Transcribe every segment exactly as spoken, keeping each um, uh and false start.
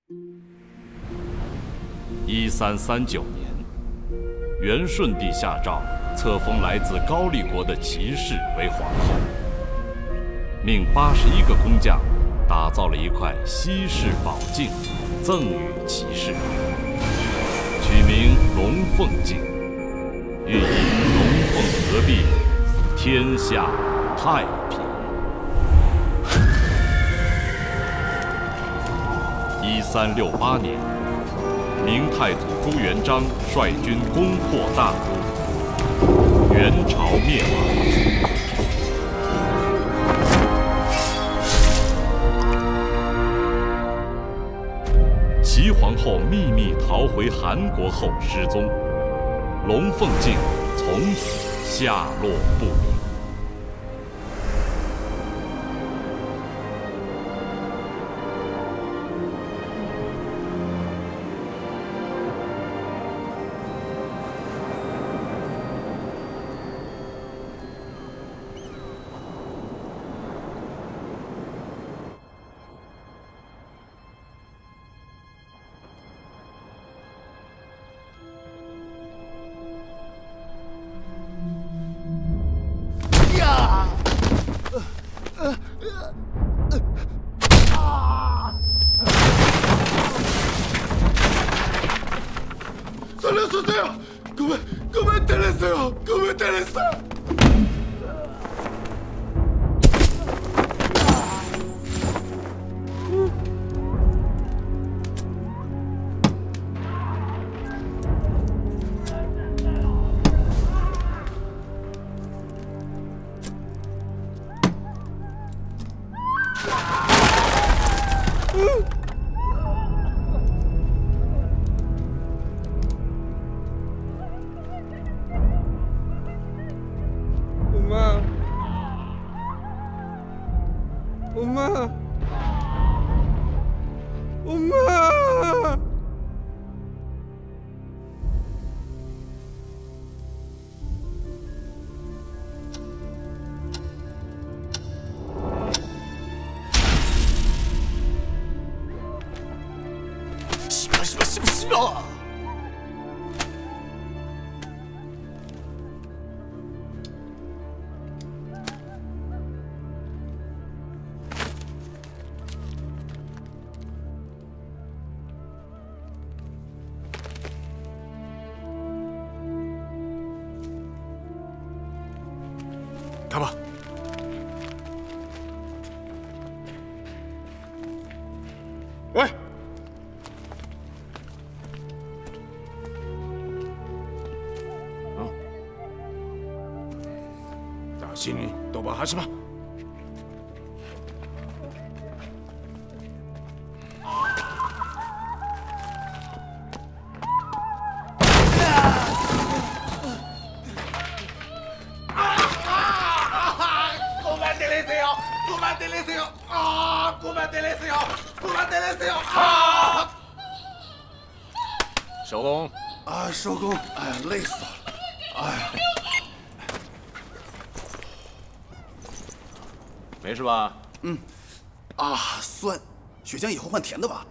一三三九年，元顺帝下诏册封来自高丽国的骑士为皇后，命八十一个工匠打造了一块稀世宝镜，赠予骑士，取名龙凤镜，寓意龙凤合璧，天下太平。一三六八年，明太祖朱元璋率军攻破大都，元朝灭亡。齐皇后秘密逃回韩国后失踪，龙凤镜从此下落不明。 살려주세요! 그만, 그만 때리세요! 그만 때리세요! 엄마, 엄마, 엄마. 씨발, 씨발, 씨발, 씨발! 가봐. 왜? 어? 다시니 도발하지 마. 그만 때리세요! 그만 때리세요! 아, 그만 때리세요! 그만 때리세요! 아! 收工。 啊，收工！哎呀，累死了！哎呀， 没事吧？ 嗯，啊，酸，血浆以后换甜的吧。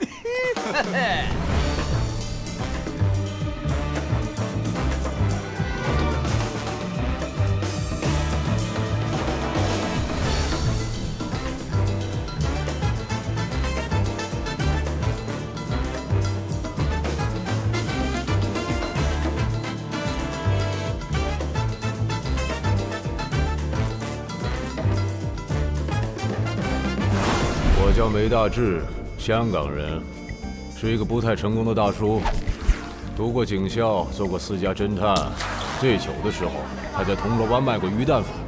我叫梅大志，香港人，是一个不太成功的大叔。读过警校，做过私家侦探，最糗的时候还在铜锣湾卖过鱼蛋粉。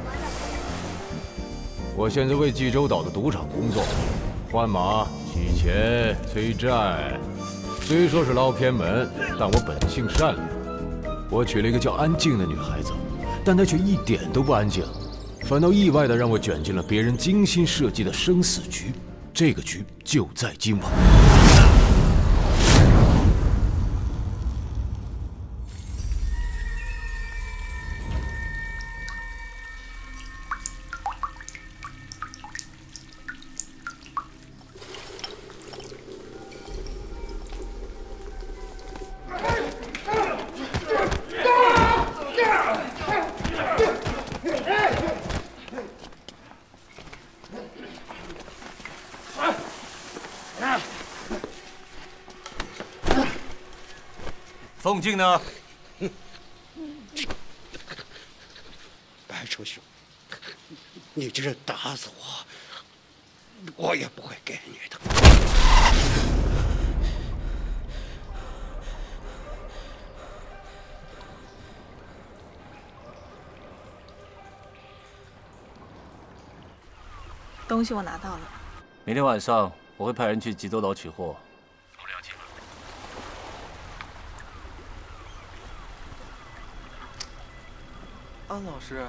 我现在为济州岛的赌场工作，换马、洗钱、催债。虽说是捞偏门，但我本性善良。我娶了一个叫安静的女孩子，但她却一点都不安静，反倒意外地让我卷进了别人精心设计的生死局。这个局就在今晚。 凤静呢？ 白丑兄，你这是打死我，我也不会给你的。 东西我拿到了。 明天晚上我会派人去济州岛取货。我了解了。 安老师。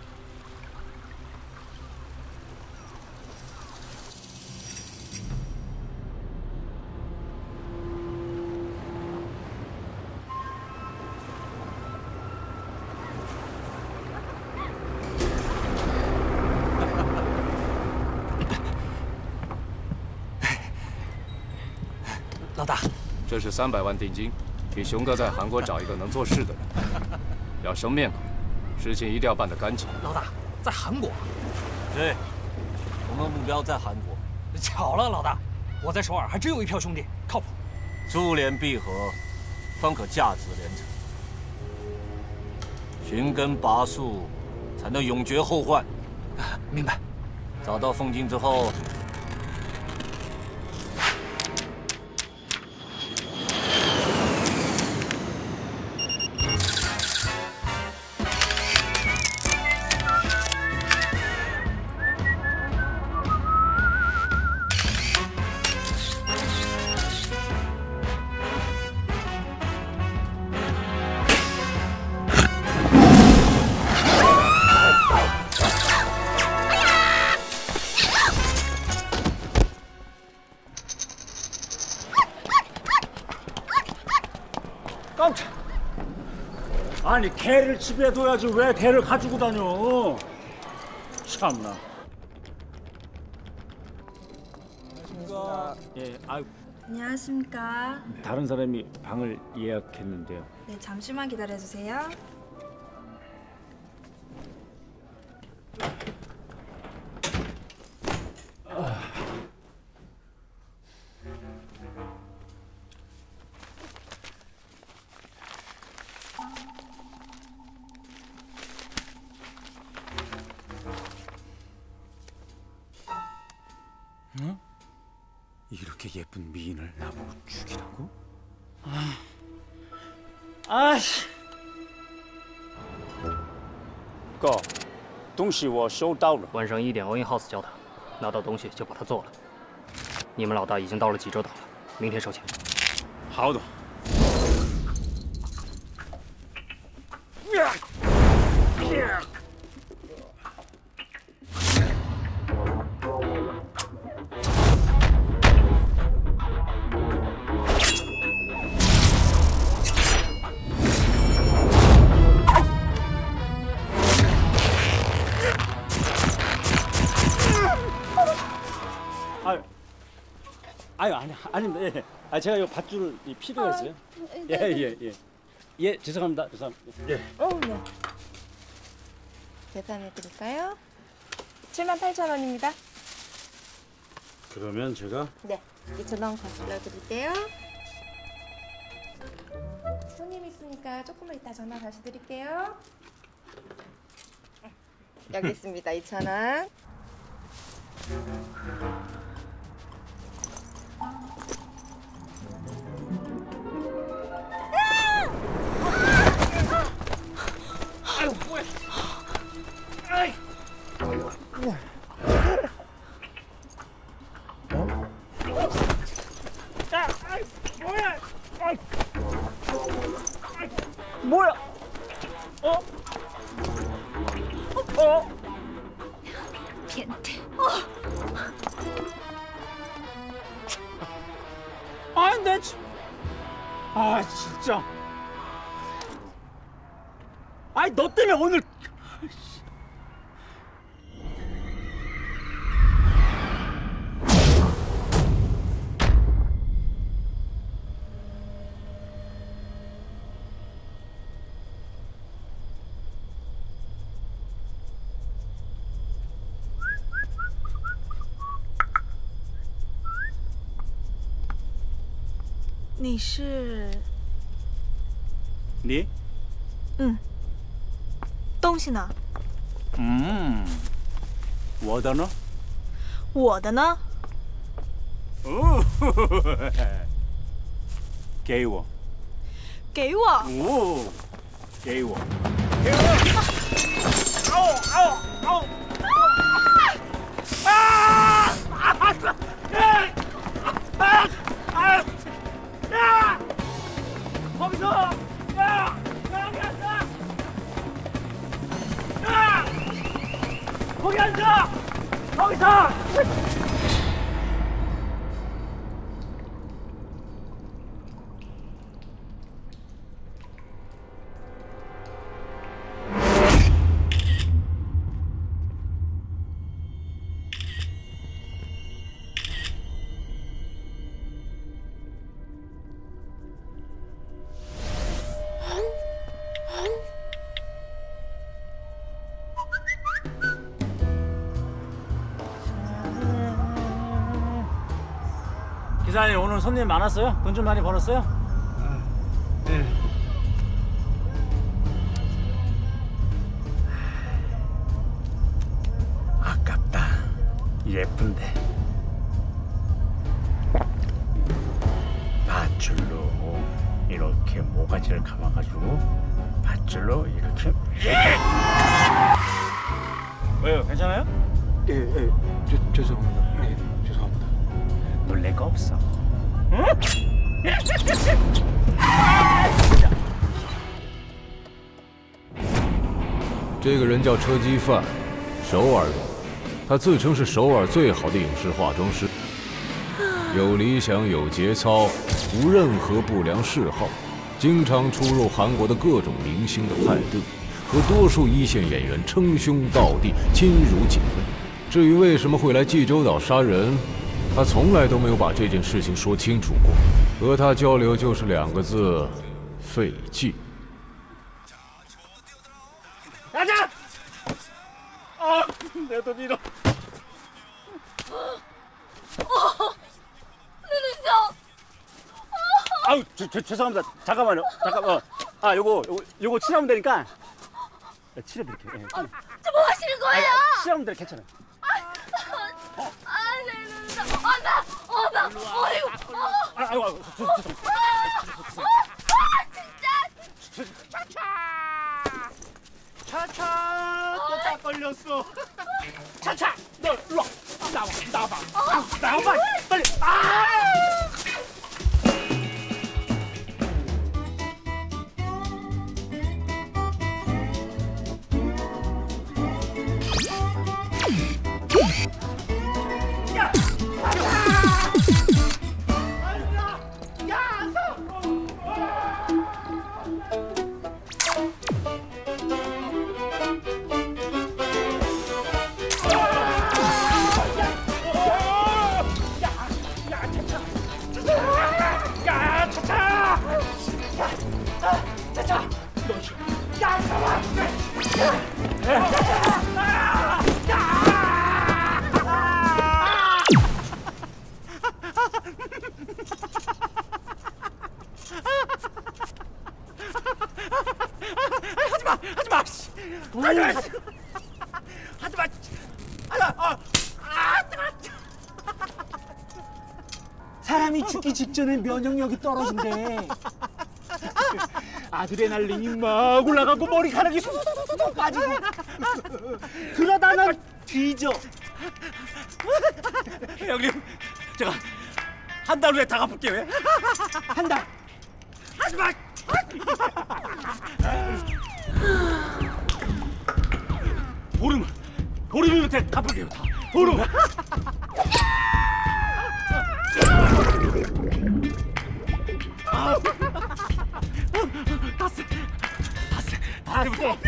老大，这是三百万定金，替熊哥在韩国找一个能做事的人，要生面孔，事情一定要办得干净。 老大，在韩国？ 对，我们目标在韩国。 巧了，老大，我在首尔还真有一票兄弟，靠谱。 珠联璧合，方可价值连城。寻根拔树，才能永绝后患。 明白。 找到凤金之后。 깜짝! 아니 개를 집에 둬야지 왜 개를 가지고 다녀? 참나. 안녕하십니까. 예, 아유. 안녕하십니까. 다른 사람이 방을 예약했는데요. 네, 잠시만 기다려주세요. 응? 이렇게 예쁜 미인을 나보고 죽이라고? 아, 아씨. 哥，东西我收到了。 晚上一点 All In House 教堂，拿到东西就把它做了。你们老大已经到了济州岛了，明天收钱。 好的。아유, 아유 아니 아닙니다. 예. 아 제가 이 밧줄을 필요가 있어요. 예예 예. 예 죄송합니다. 죄송합니다. 예. 어, 네. 계산해 드릴까요? 칠만 팔천 원입니다. 그러면 제가 네, 이천 원 거슬러 드릴게요. 손님 있으니까 조금만 이따 전화 다시 드릴게요. 여기 있습니다. 이천 원. 아유 뭐야? 아이. 야, 아이 뭐야? 아이. 아이. 뭐야? 어? 어? 变态！ 아, 내 진... 아, 진짜. 아이, 너 때문에 오늘. 你是你？ 嗯。东西呢？ 嗯。我的呢？ 我的呢？ 哦，给我。 给我。 哦，给我。给我。哦哦哦！啊！啊！啊！啊！啊！거기서! 야! 여기 앉아! 야! 거기 앉아! 거기서! 기사님 오늘 손님 많았어요? 돈 좀 많이 벌었어요? 네. 아깝다. 예쁜데. 밧줄로 이렇게 모가지를 감아가지고 밧줄로 이렇게. 왜요? 괜찮아요? 예, 예. 저, 죄송합니다. 예, 죄송합니다. 놀랄 거 없어. 응? 这个人叫车基范，首尔人，他自称是首尔最好的影视化妆师，有理想，有节操，无任何不良嗜好，经常出入韩国的各种明星的派对，和多数一线演员称兄道弟，亲如姐妹。至于为什么会来济州岛杀人，他从来都没有把这件事情说清楚过。和他交流就是两个字：费劲。 가자! 아, 내 돈 잃어. 어, 내 눈썹. 아우, 저, 저, 죄송합니다. 잠깐만요. 잠깐만. 아, 요거, 요거, 요거 칠하면 되니까. 칠해드릴게요. 예, 아, 저 뭐 하시는 거예요? 아, 칠하면 돼, 괜찮아요. 아, 아, 내 눈썹. 아, 나, 어, 나, 어이구. 아, 아이고, 아이고, 죄송합니다. 아, 진짜. 차차! 차차! 또 딱 걸렸어. 차차! 너 일로 와. 나와, 나와봐. 나와봐. 빨리. 아! 사람이 죽기 직전에 면역력이 떨어진대. 아드레날린이 막 올라가고 머리카락이 쑥쑥 빠지고 그러다는 뒤져. 형님, 제가 한 달 후에 다 갚을게요. 한 달. 하지 마. 보름, 보름이면 돼. 갚을게요. 다. 보름. 다 쎄, 다 쎄, 다 쎄.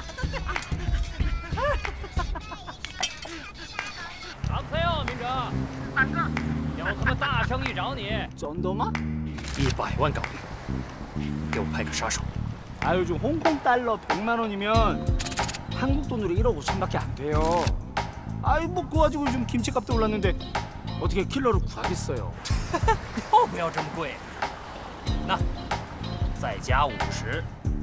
常飞哦，明哲。大哥，有他妈大生意找你。 정도만? 一百万港币，给我派个杀手。 아 요즘 홍콩 달러 백만 원이면 한국 돈으로 일억 오천밖에 안 돼요. 아이 뭐 그거 가지고 요즘 김치값도 올랐는데 어떻게 킬러를 구하겠어요? 要不要这么贵？那再加五十，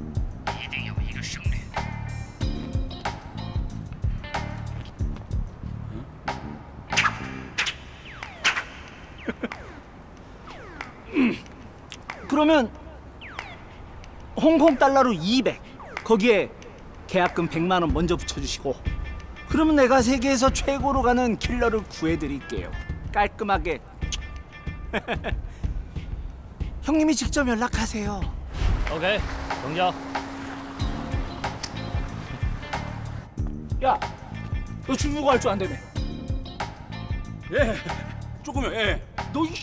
그러면 홍콩 달러로 이백, 거기에 계약금 백만 원 먼저 붙여주시고, 그러면 내가 세계에서 최고로 가는 킬러를 구해드릴게요. 깔끔하게. 형님이 직접 연락하세요. OK， 成交。 야, 너 중국어 할 줄 안다며? 예, 조금요. 예. 너 이,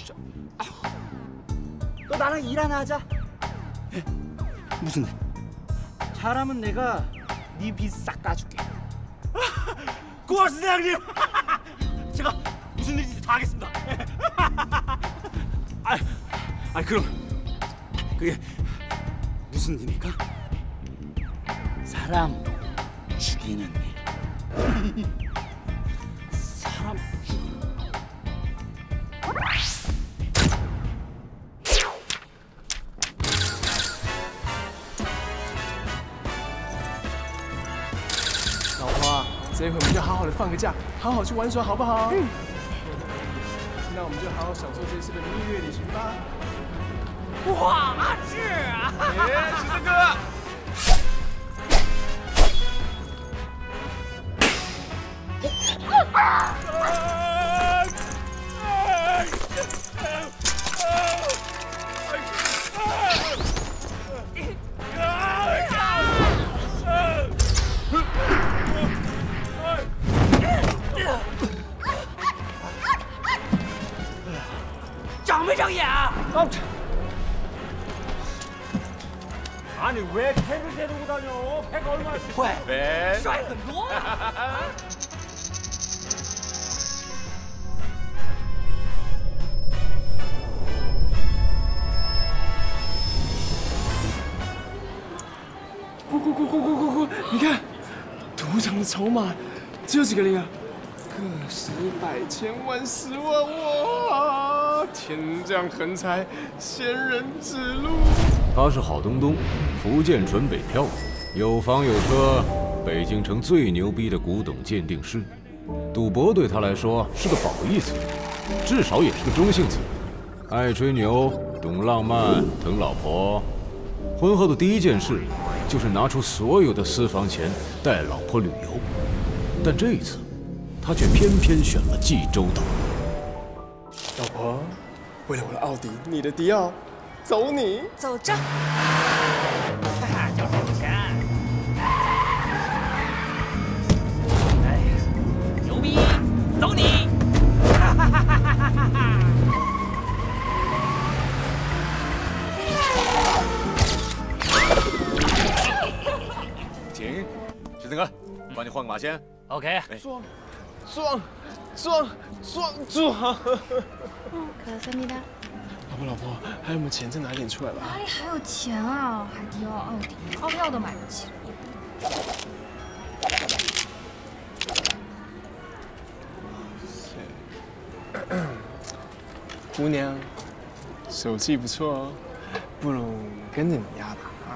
너 나랑 일 하나 하자. 예. 무슨 일? 잘하면 내가 네 빚 싹 까줄게. 고맙습니다, 형님. 제가 무슨 일인지 다 하겠습니다. 아, 아 그럼 그게 무슨 일입니까? 사람 죽이는 일. 사람 죽이는 일. 老婆，这一回我们就好好的放个假，好好去玩耍，好不好？嗯。那我们就好好享受这次的蜜月旅行吧。 哇，是啊！ 哎，十三哥。 长没长眼啊？ 아니 왜 패를 데리고 다녀? 패가 얼마나 왜? 왜? 帅很多啊！ 咕咕咕咕咕咕咕！你看，赌场的筹码只有几个零啊？个十百千万十万哇！天降横财，仙人指路。 他是郝东东，福建纯北漂，有房有车，北京城最牛逼的古董鉴定师。赌博对他来说是个褒义词，至少也是个中性词。爱吹牛，懂浪漫，疼老婆。婚后的第一件事就是拿出所有的私房钱带老婆旅游，但这一次，他却偏偏选了济州岛。 老婆，为了我的奥迪，你的迪奥，走你！ 走着。 就是有钱。哎，牛逼，走你！哈哈哈哈哈哈哈！ 停，十三哥，帮你换个马先。 OK。 撞，撞，撞，撞，撞！ 嗯，감사합니다。 老婆，老婆，还有没有钱？再拿点出来吧。 哪里还有钱啊？海迪奥、奥迪、奥利奥都买不起。 姑娘，手气不错哦，不如跟着你丫吧啊！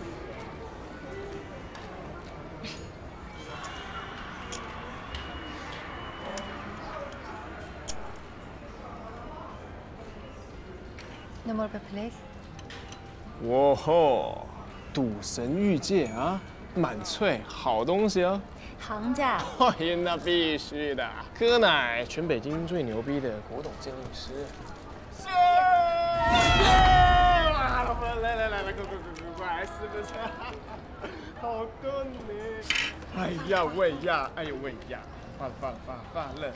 No more please。 哇吼，赌神玉戒啊，满翠，好东西哦。 行家。 哎，那必须的，哥乃全北京最牛逼的古董鉴定师。是。哇，老婆，来来来来，快快快快快，是不是？好过你。哎呀喂呀，哎呦喂呀，发了发了发了发了。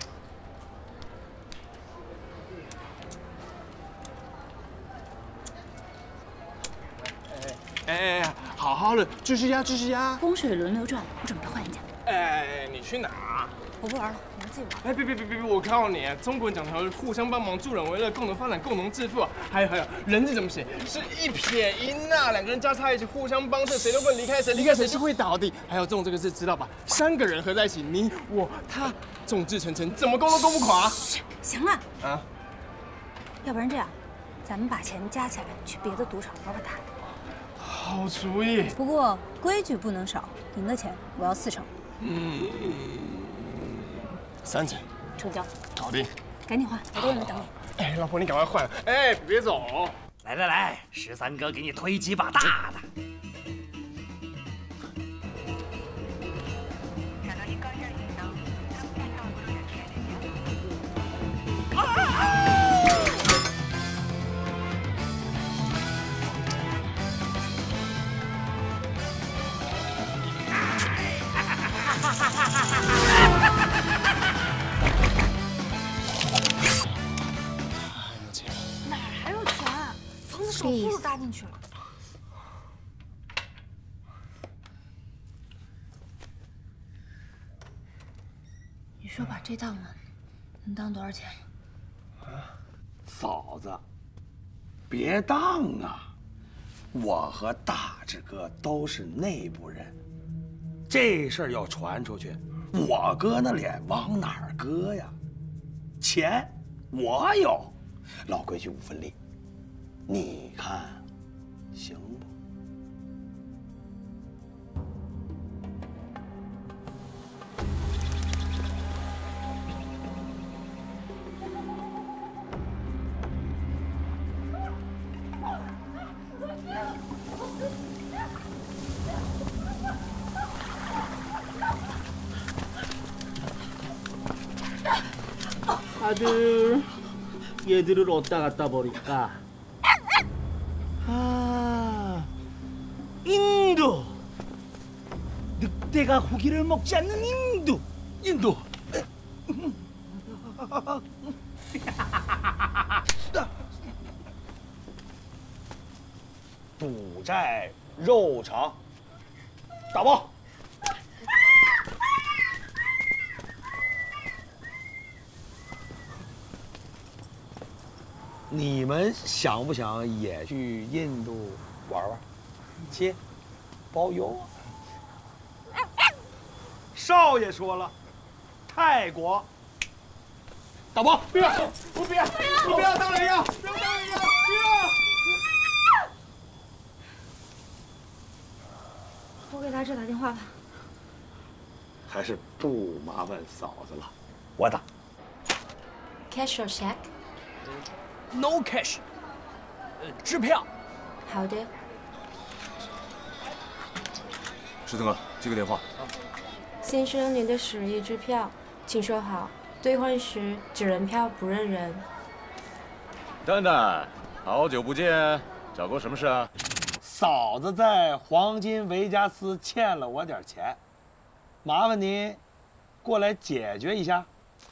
哎哎，好好的，继续压，继续压。 风水轮流转，我准备换一家。 哎，你去哪？ 我不玩了，我要自己玩。 哎，别别别别别！我告诉你，中国人讲条互相帮忙，助人为乐，共同发展，共同致富啊。还有还有，人字怎么写？是一撇一捺，两个人交叉一起，互相帮衬，谁都不能离开谁，离开谁是会倒的。还有中这个字知道吧？三个人合在一起，你我他，众志成城，怎么攻都攻不垮。 行了啊， 要不然这样，咱们把钱加起来，去别的赌场玩玩大的。 好主意， 不过规矩不能少，赢的钱我要四成。 嗯，三成， 成交， 搞定。 赶紧换，我都有人等你。 哎，老婆，你赶快换！哎，别走。 来来来，十三哥给你推几把大的。 哪儿还有钱？房子首付都搭进去了。你说把这当了，能当多少钱？ 嫂子，别当啊！我和大志哥都是内部人，这事儿要传出去，我哥那脸往哪儿搁呀？钱我有，老规矩五分利，你看行不？ 아들, 얘들을 어디다 갖다 버릴까? 아, 인도. 늑대가 고기를 먹지 않는 인도. 인도. 赌债肉偿，打包。你们想不想也去印度玩玩？亲，包邮啊！少爷说了，泰国。打包。 不要，我不要，我不要当人妖，不要当人妖，不要！ 我给大志打电话吧。 还是不麻烦嫂子了，我打。 Cash or check？ No cash， 呃，支票。 好的。 石头哥，接个电话。 先生，您的十亿支票，请收好。兑换时只认票不认人。 蛋蛋，好久不见，找过什么事啊？ 嫂子在黄金维加斯欠了我点钱，麻烦您过来解决一下。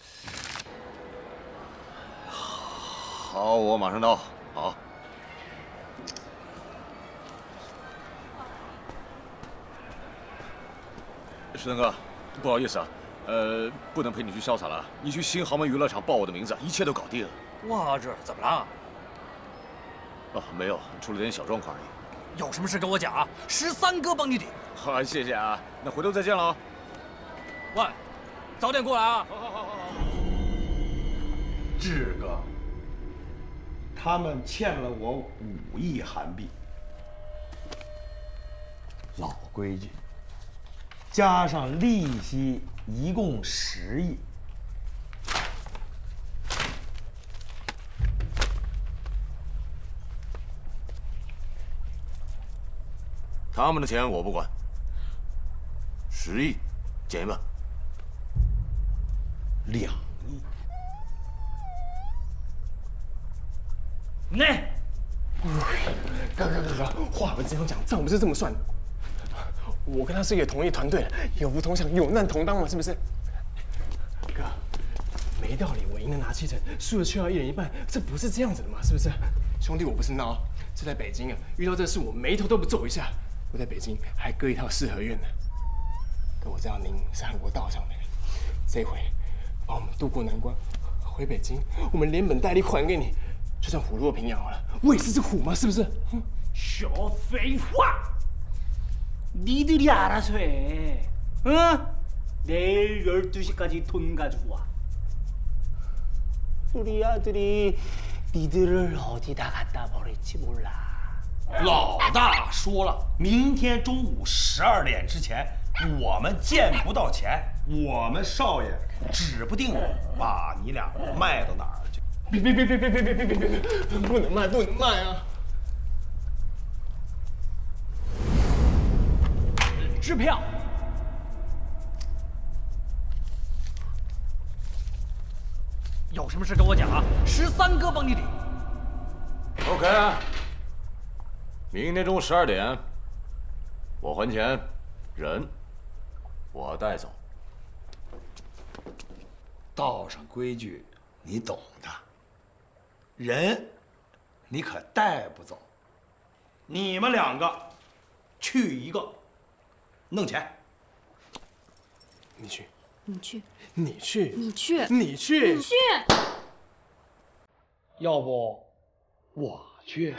好，我马上到。好。石腾哥，不好意思啊，呃，不能陪你去潇洒了。你去新豪门娱乐场报我的名字，一切都搞定。 我这怎么了？ 哦，没有，出了点小状况而已。 有什么事跟我讲啊，十三哥帮你顶。 好，谢谢啊，那回头再见了啊。 喂，早点过来啊！ 好好好好好。 志哥。他们欠了我五亿韩币，老规矩，加上利息一共十亿。 他们的钱我不管，十亿减一半， 两。 那， 哥哥哥哥，话不是这样讲，账不是这么算的。我跟他是一个同一团队的，有福同享，有难同当嘛，是不是？哥，没道理，我赢了拿七成，输了却要一人一半，这不是这样子的嘛，是不是？兄弟，我不是闹，这在北京啊，遇到这事我眉头都不皱一下。我在北京还搁一套四合院呢。哥，我知道您是韩国道上的人，这回帮我们渡过难关，回北京，我们连本带利还给你。就算虎落平阳好了，我也是只虎嘛，是不是？ 少废话！ 니들이 알아서 해. 응? 내일 열두 시까지 돈 가지고 와. 우리 아들이 니들을 어디다 갖다 버릴지 몰라. 老大说了，明天中午十二点之前，我们见不到钱，我们少爷指不定把你俩卖到哪儿去。 别别别别别别别别别别别，不能卖，不能卖啊！ 支票。有什么事跟我讲啊！十三哥帮你顶。 OK， 明天中午十二点，我还钱，人我带走。 道上规矩你懂的，人你可带不走。你们两个去一个，弄钱。 你去， 你去， 你去， 你去， 你去， 你去。 要不我去。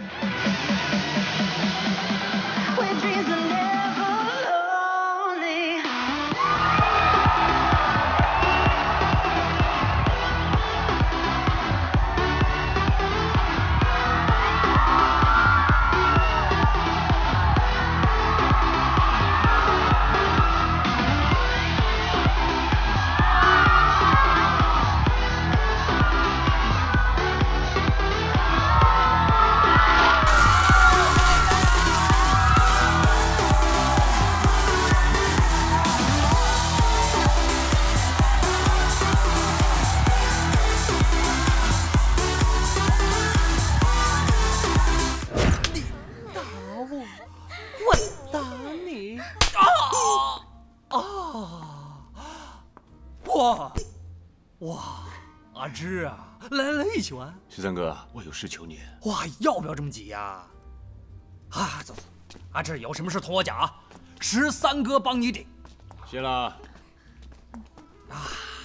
阿芝啊，来来来，一起玩。 十三哥，我有事求你。 哇，要不要这么急呀？啊，走走，阿芝有什么事同我讲啊，十三哥帮你顶。 谢了。 啊，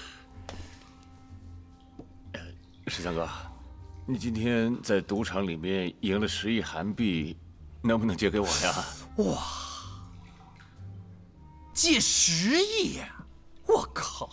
十三哥，你今天在赌场里面赢了十亿韩币，能不能借给我呀？ 哇，借十亿呀！我靠！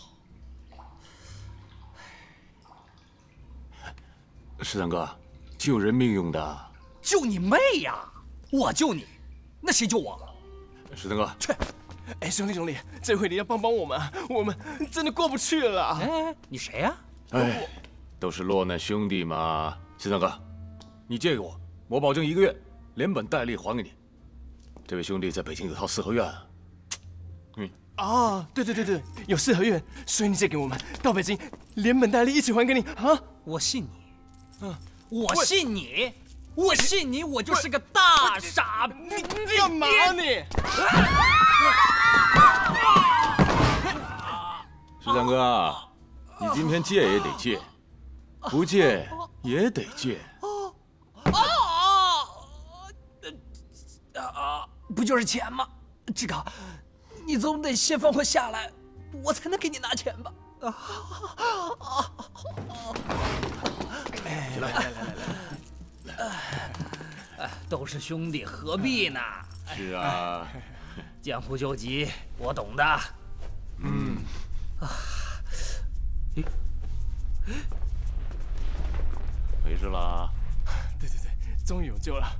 十三哥，救人命用的。 救你妹呀！我救你，那谁救我？ 十三哥， 去！哎，兄弟兄弟，这回你要帮帮我们，我们真的过不去了。 哎，你谁呀？ 哎，都是落难兄弟嘛。十三哥，你借给我，我保证一个月连本带利还给你。这位兄弟在北京有套四合院。嗯。 啊，对对对对，有四合院，所以你借给我们，到北京连本带利一起还给你啊！ 我信你。嗯，我信你，我信你，我就是个大傻逼！ 你干嘛你？ 十三哥，你今天借也得借，不借也得借。 啊！不就是钱吗？志刚，你总得先放我下来，我才能给你拿钱吧？啊！来来来来来，都是兄弟，何必呢？ 是啊， 江湖救急，我懂的。 嗯。 啊， 没事啦。 对对对，终于有救了。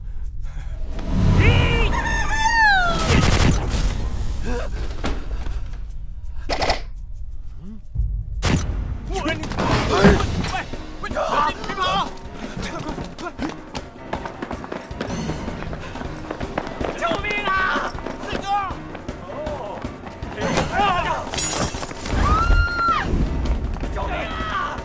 嗯。我你。喂！喂！别跑！快快！救命啊！四哥！哦！救命啊！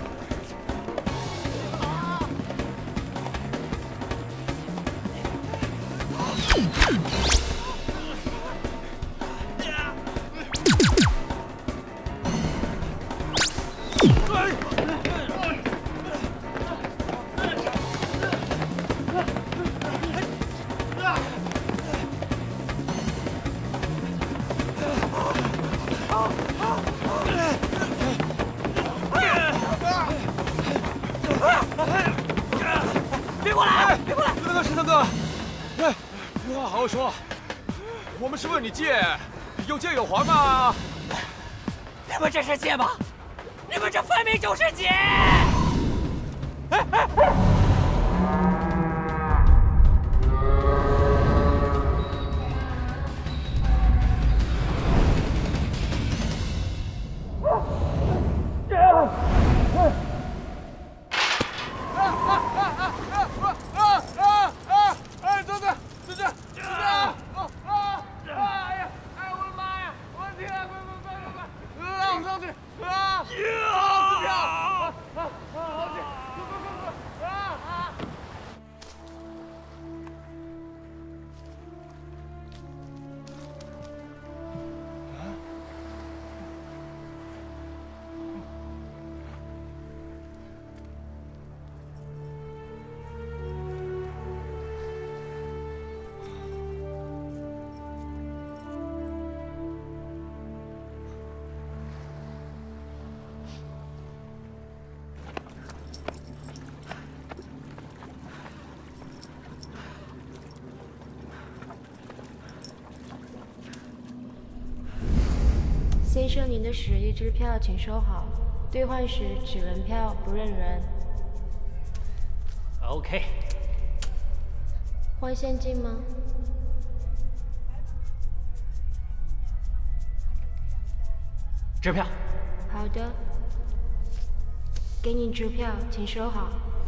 别过来！别过来！ 十三哥，十三哥，哎，有话好好说。我们是问你借，有借有还嘛。 你们这是借吗？你们这分明就是借！哎哎！ 哎，走走，走走，走走！啊啊！哎呀，哎，我的妈！ 先生，您的十亿支票请收好，兑换时只认票不认人。 OK。 换现金吗？ 支票。 好的，给你支票，请收好。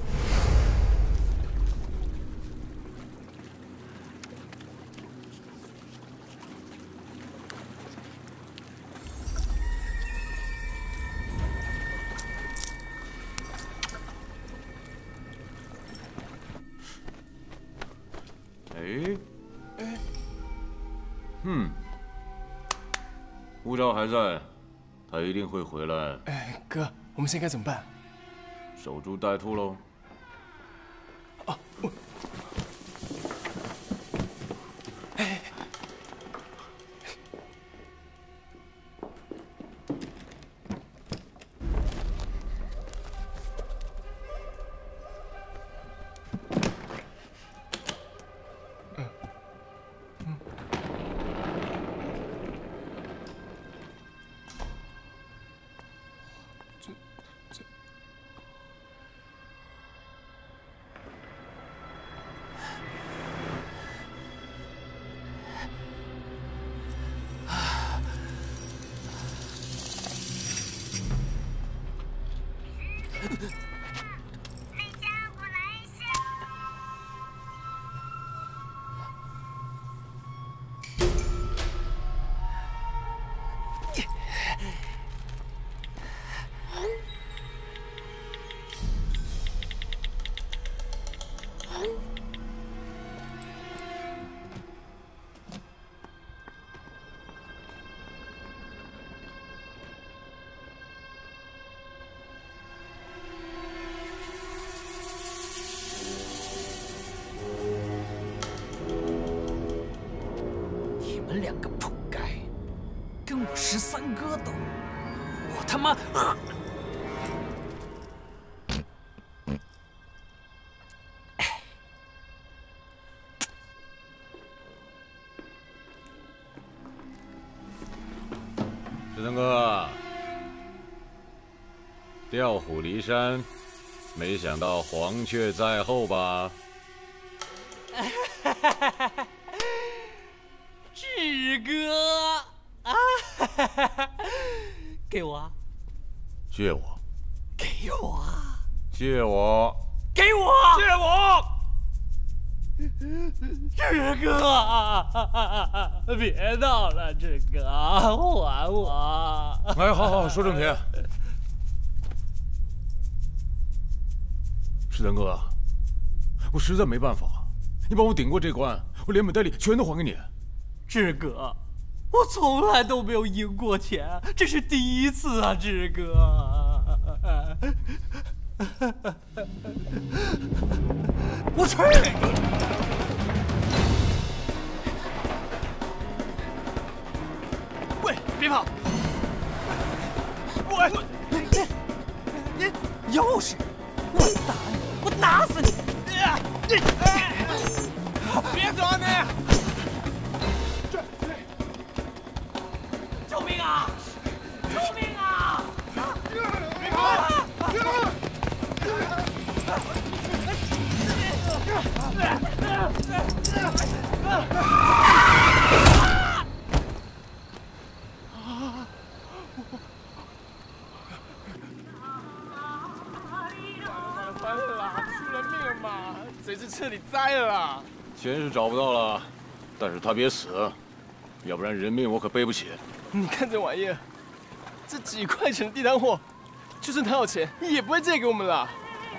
哎，哎，嗯，护照还在，他一定会回来。 哎，哥，我们现在该怎么办？ 守株待兔喽。 哦，我，哎， 两个仆街，跟我十三哥斗，我他妈！ 十三哥，调虎离山，没想到黄雀在后吧？ 志哥啊，给我， 借我， 给我， 借我， 给我， 借我， 志哥，别闹了，志哥，还我！ 哎，好好说正题。十三哥，我实在没办法，你帮我顶过这关，我连本带利全都还给你。 志哥，我从来都没有赢过钱，这是第一次啊，志哥。我吹你！ 喂，别跑！喂， 你你又是我打你，我打死你！ 别走啊你！ 救命啊！救命啊！ 别跑！别跑！完了啦，出人命了嘛！这次彻底栽了啦！ 钱是找不到了，但是他别死，要不然人命我可背不起。 你看这玩意儿，这几块钱的地摊货，就算他有钱，也不会借给我们啦。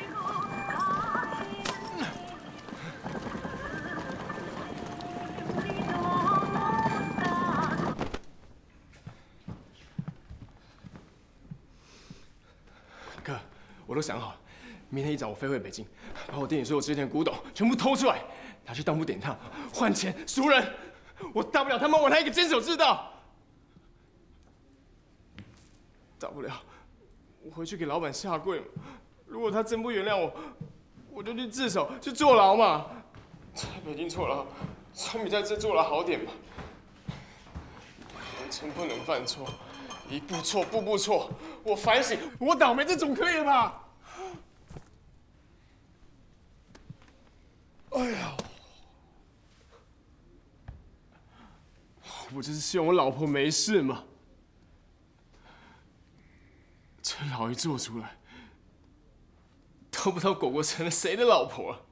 哥，我都想好了，明天一早我飞回北京，把我店里所有之前的古董全部偷出来，拿去当铺典当换钱赎人。我大不了他妈玩他一个监守自盗。 大不了，我回去给老板下跪嘛。如果他真不原谅我，我就去自首，去坐牢嘛。在北京坐牢，总比在这坐牢好点嘛。人真不能犯错， 一步错，步步错。我反省，我倒霉，这总可以了吧？哎呀，我就是希望我老婆没事嘛。这老一做出来，都不知道果果成了谁的老婆了。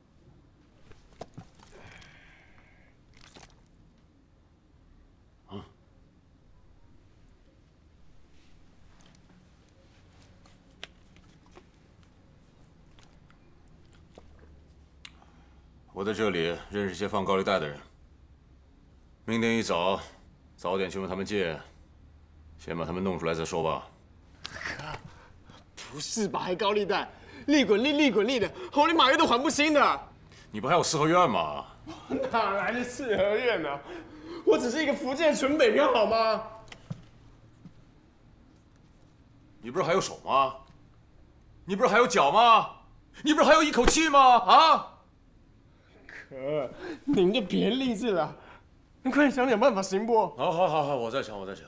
我在这里认识一些放高利贷的人，明天一早早点去问他们借，先把他们弄出来再说吧。 哥，不是吧？还高利贷，利滚利，利滚利的，红利马月都还不清的。 你不还有四合院吗？ 哪来的四合院呢？我只是一个福建纯北漂，好吗？ 你不是还有手吗？你不是还有脚吗？你不是还有一口气吗？啊！ 哥，您就别励志了，你快点想想办法行不？ 好，好，好，好，我在想，我在想。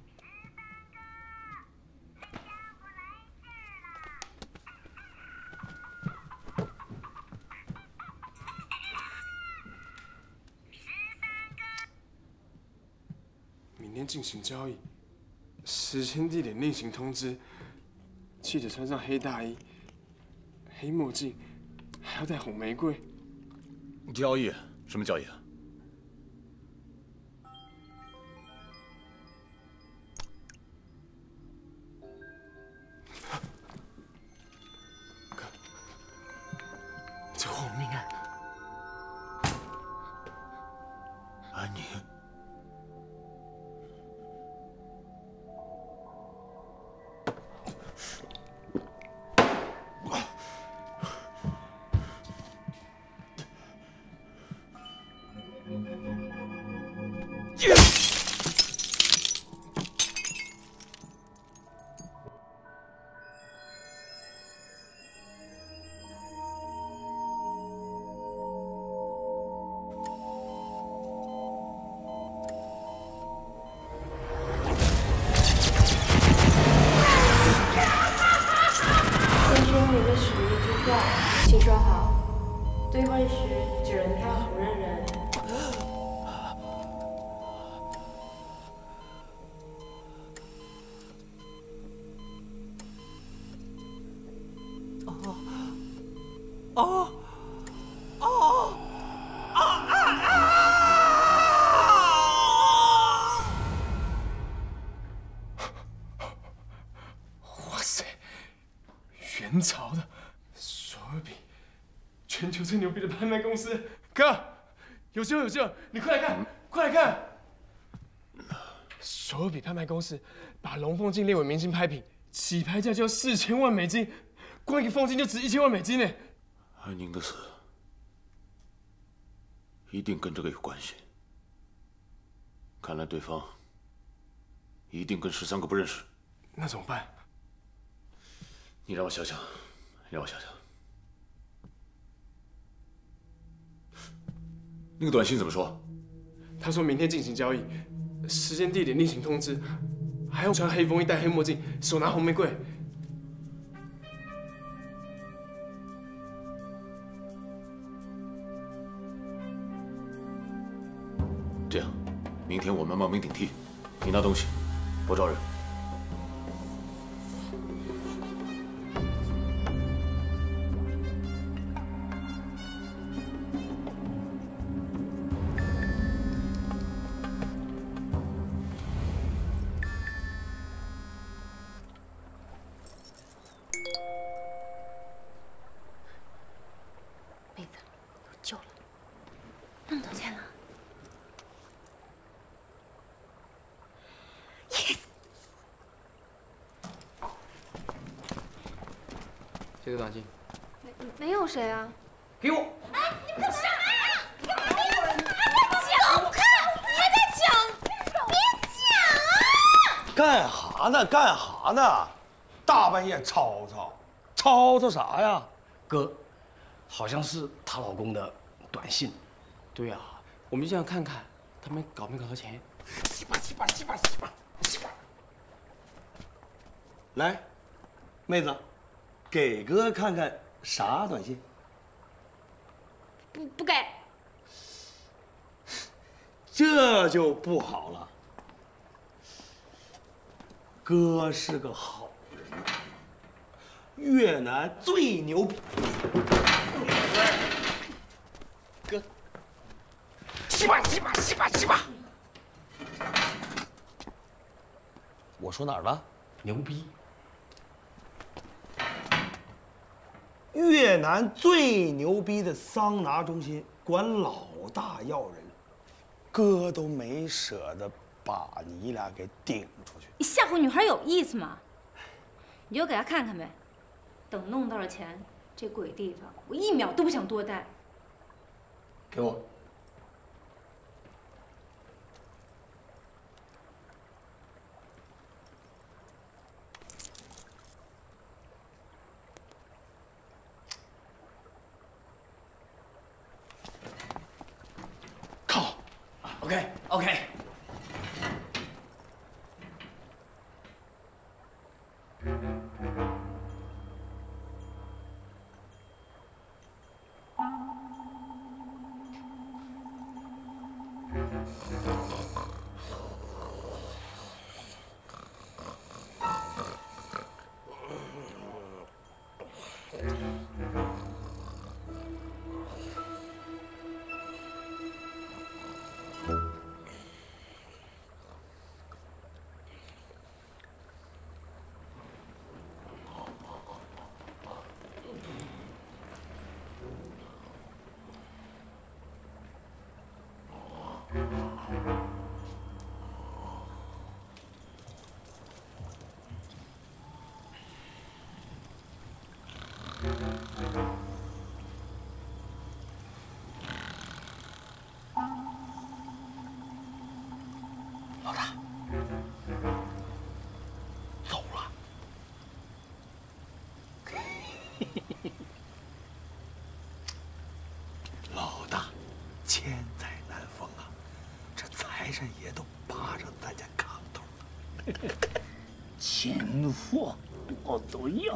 明天进行交易，时间地点另行通知。记得穿上黑大衣、黑墨镜，还要戴红玫瑰。 交易？什么交易啊？ 哥，这我命案， 安妮。 请收好，兑换时只人票不认人。 哦哦哦啊啊啊！ 哇塞，元朝的。 索尔比，全球最牛逼的拍卖公司，哥，有救有救！你快来看，快来看！索尔比拍卖公司把龙凤镜列为明星拍品，起拍价就要四千万美金，光一个凤镜就值一千万美金呢。 安宁的死一定跟这个有关系，看来对方一定跟十三个不认识。 那怎么办？ 你让我想想，让我想想。 那个短信怎么说？ 他说明天进行交易，时间地点另行通知，还要穿黑风衣、戴黑墨镜，手拿红玫瑰。 这样，明天我们冒名顶替，你拿东西，我找人。 这个短信没没有谁啊？ 给我！ 哎，你不是啊！还在抢！看，还在抢！别抢啊！ 干哈呢？干哈呢？大半夜吵吵，吵吵啥呀？ 哥，好像是她老公的短信。 对啊，我们就想看看他们搞没搞到钱。 鸡巴鸡巴鸡巴鸡巴鸡巴！ 来，妹子，给哥看看啥短信？ 不不给。 这就不好了。哥是个好人，越南最牛逼。哥， 西吧西吧西吧西吧。 我说哪儿了？ 牛逼！ 越南最牛逼的桑拿中心管老大要人，哥都没舍得把你俩给顶出去。 你吓唬女孩有意思吗？你就给她看看呗，等弄到了钱，这鬼地方我一秒都不想多待。 给我。 OK OK。 老大，走了。老大，千载难逢啊！这财神爷都爬上咱家炕头了。 钱货我都要。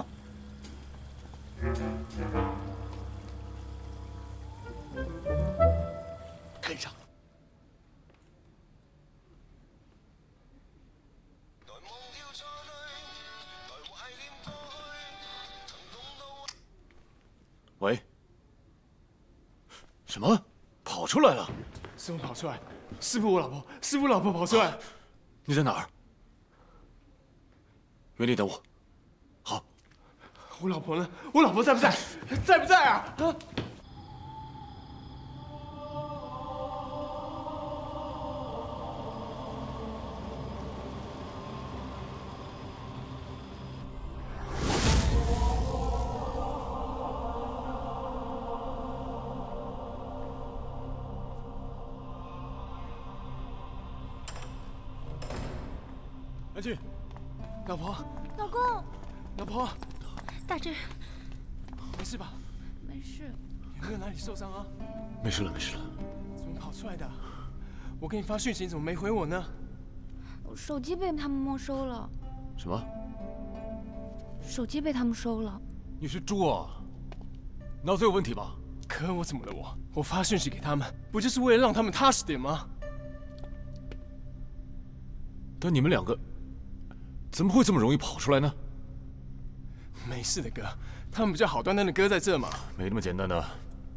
跟上。 喂？什么？跑出来了？ 师傅跑出来，师傅我老婆，师傅老婆跑出来。 你在哪儿？原地等我。好。 我老婆呢？我老婆在不在？在不在啊？啊！安静，老婆， 老公， 老婆， 大志， 没事吧？ 没事。 有没有哪里受伤啊？ 没事了，没事了。 怎么跑出来的？我给你发讯息，你怎么没回我呢？ 我手机被他们没收了。 什么？ 手机被他们收了。 你是猪啊？脑子有问题吧？ 可我怎么了我？我发讯息给他们，不就是为了让他们踏实点吗？ 但你们两个怎么会这么容易跑出来呢？ 没事的哥，他们不就好端端的搁在这吗？ 没那么简单的，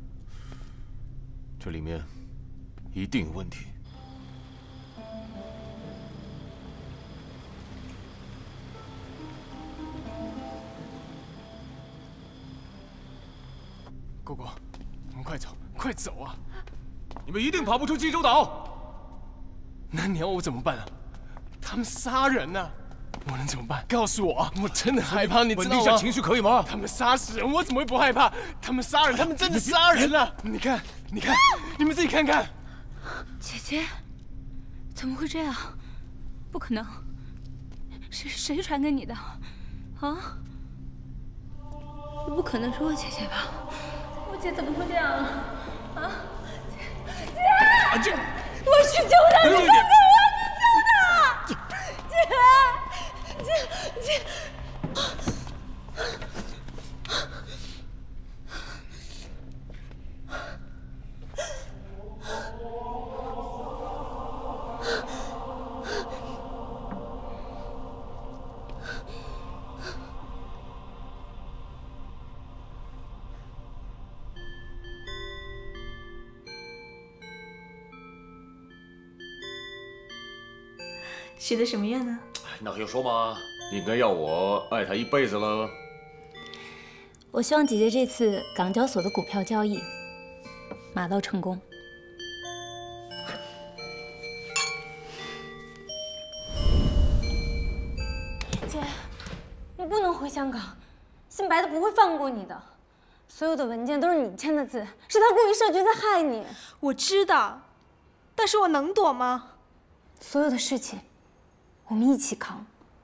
这里面一定有问题。 果果，我们快走，快走啊！ 你们一定跑不出济州岛。 那你要我怎么办啊？他们杀人呢、啊，我能怎么办？告诉我，我真的害怕，你知道吗？ 稳定下情绪可以吗？ 他们杀死人，我怎么会不害怕？他们杀人，他们真的杀人了！你看，你看，你们自己看看。 姐姐，怎么会这样？不可能，谁谁传给你的？啊？不可能是我姐姐吧？我姐怎么会这样啊？啊？姐，姐， 安静！ 我去救她！你放开我！姐姐，姐姐， 许的什么愿呢？ 那还用说吗？应该要我爱他一辈子了。 我希望姐姐这次港交所的股票交易马到成功。 姐，你不能回香港，姓白的不会放过你的。所有的文件都是你签的字，是他故意设局在害你。 我知道，但是我能躲吗？ 所有的事情，我们一起扛。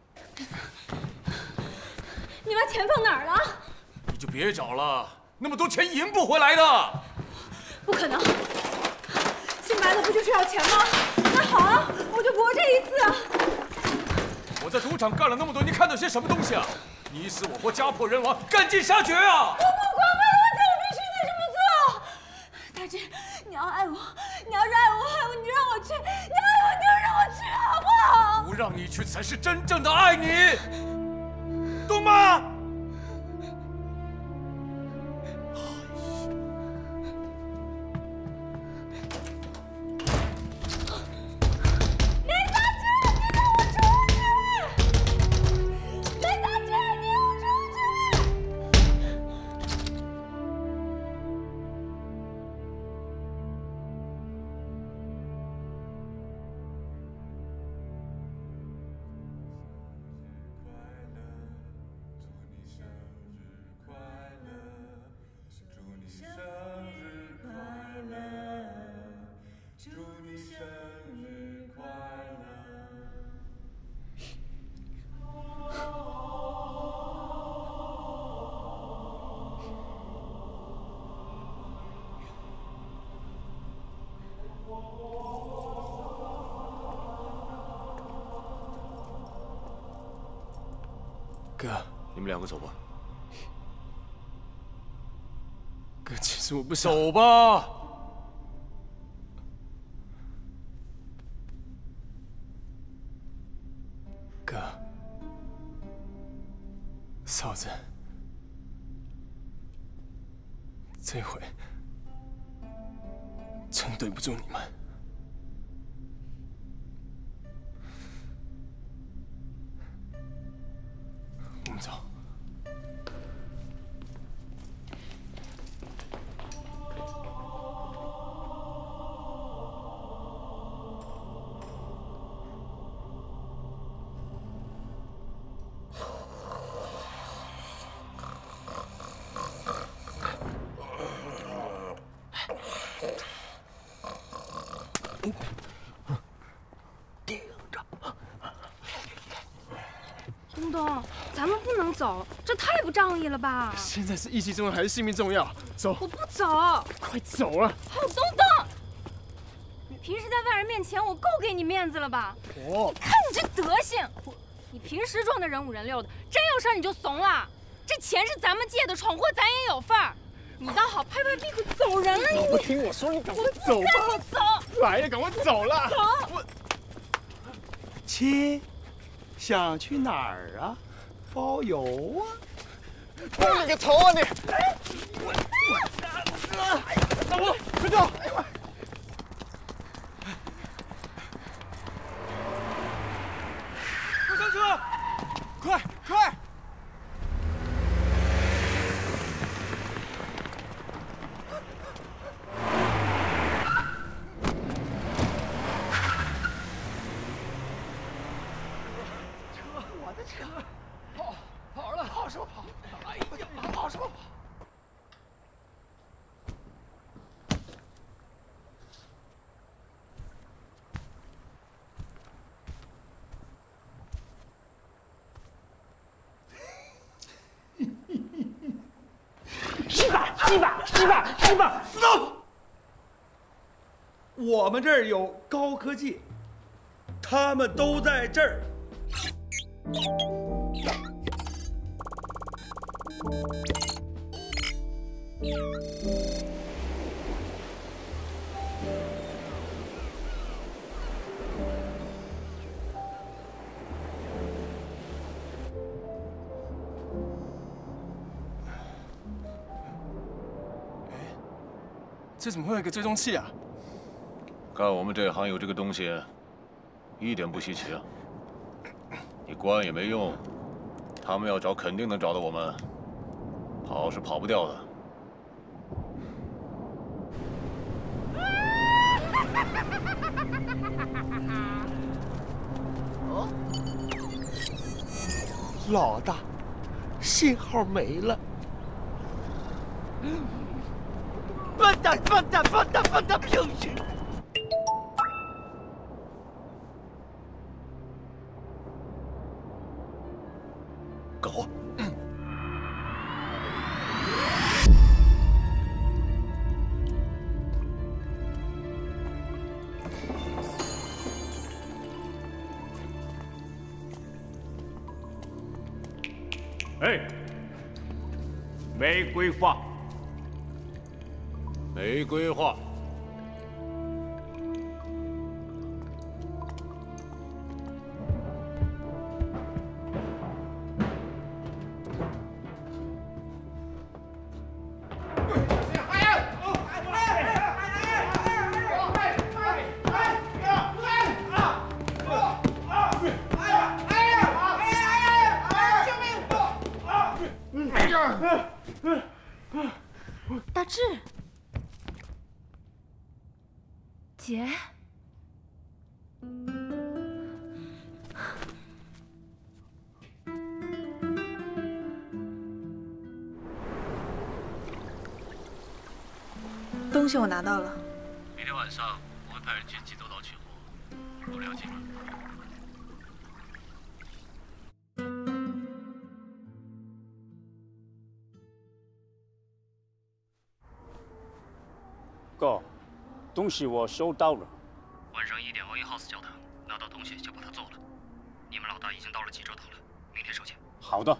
你把钱放哪儿了？ 你就别找了，那么多钱赢不回来的。 不可能，姓白的不就是要钱吗？那好啊，我就搏这一次啊！ 我在赌场干了那么多，你看到些什么东西啊？你死我活，家破人亡，赶尽杀绝啊！ 我不管，为了我姐，我必须得这么做。大志，你要爱我，你要是爱我，爱我，你让我去，你爱我，你就让我去，好不好？ 不让你去才是真正的爱你，懂吗？ 哥， 你们两个走吧。 哥，其实我不想。走吧。 哥，嫂子，这回真对不住你们。我们走。 东东，咱们不能走，这太不仗义了吧！ 现在是义气重要还是性命重要？走！ 我不走， 快走啊！ 好，东东，你平时在外人面前我够给你面子了吧？ 我你看你这德行，你平时装的人五人六的，真有事你就怂了。这钱是咱们借的，闯祸咱也有份儿。你倒好，拍拍屁股走人了。 你不听我说，你赶快走吧！ 让你走！ 来呀，赶快走了！ 走！ 我亲，想去哪儿啊？包邮啊！ 包你个头啊你！我我，老婆，快走！过山车，快快！ 是吧？是吧？是吧？是吧 ？Stop！ 我们这儿有高科技，他们都在这儿。 这怎么会有一个追踪器啊？ 干我们这行有这个东西，一点不稀奇啊。 关也没用，他们要找肯定能找到我们，跑是跑不掉的。 哦，老大，信号没了。笨蛋，笨蛋，笨蛋，笨蛋，平时。 狗，嗯， 哎，没规划， 没规划。 大志，姐， 东西我拿到了。 明天晚上我会派人去济州岛取货，都了解了。 哥，东西我收到了。 晚上一点 All In House 教堂，拿到东西就把它做了。你们老大已经到了济州岛了，明天收钱。 好的。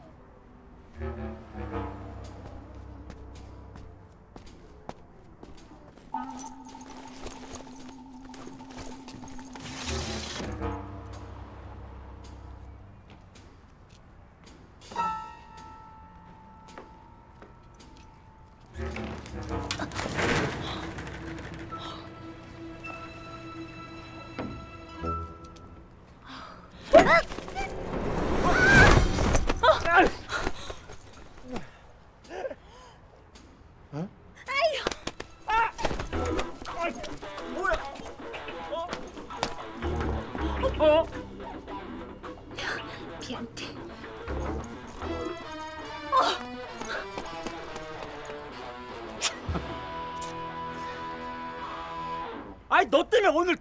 아이 너 때문에 오늘.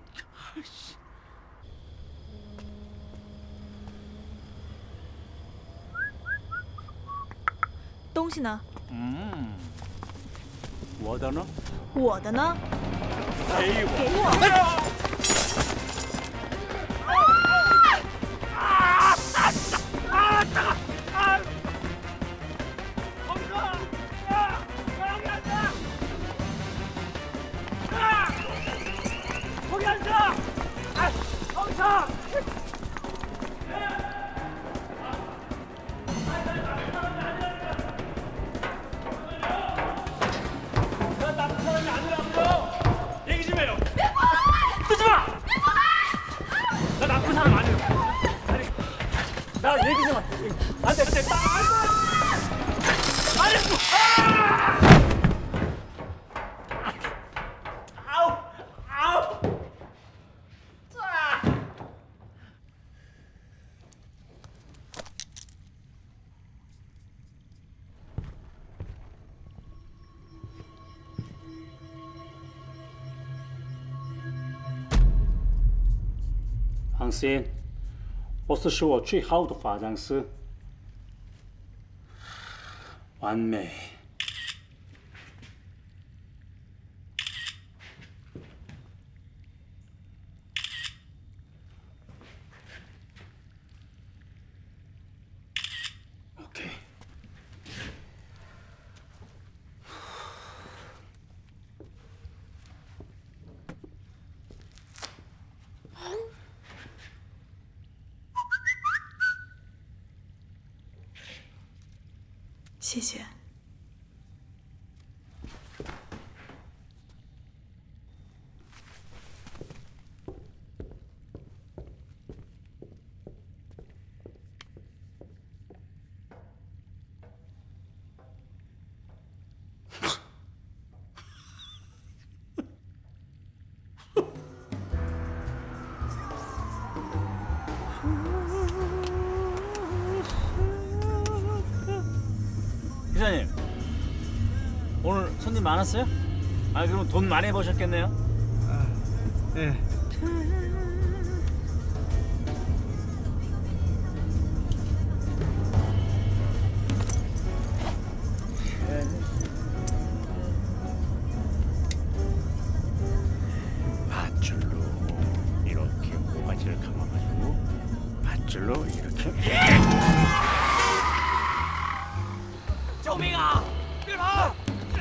东西呢？ 嗯，我的呢？ 我的呢？ 给我！ 给我！ 啊啊啊啊啊！红哥，啊，黄院长，啊，黄院长，哎，黄长。 나 얘기 좀 해. 안 돼, 안 돼. 안 돼. 아우, 아우. 앙先。 我是是我最好的化妆师，完美。OK。 谢谢。 이사님, 오늘 손님 많았어요? 아, 그럼 돈 많이 버셨겠네요? 아, 네. 밧줄로 이렇게 모가지를 감아가지고 밧줄로 이렇게. 救命啊！别跑！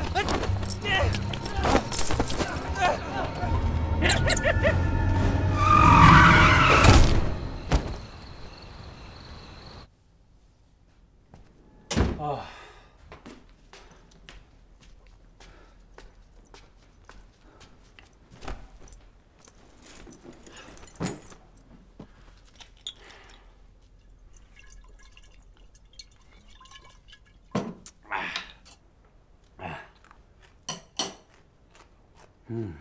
啊。 嗯。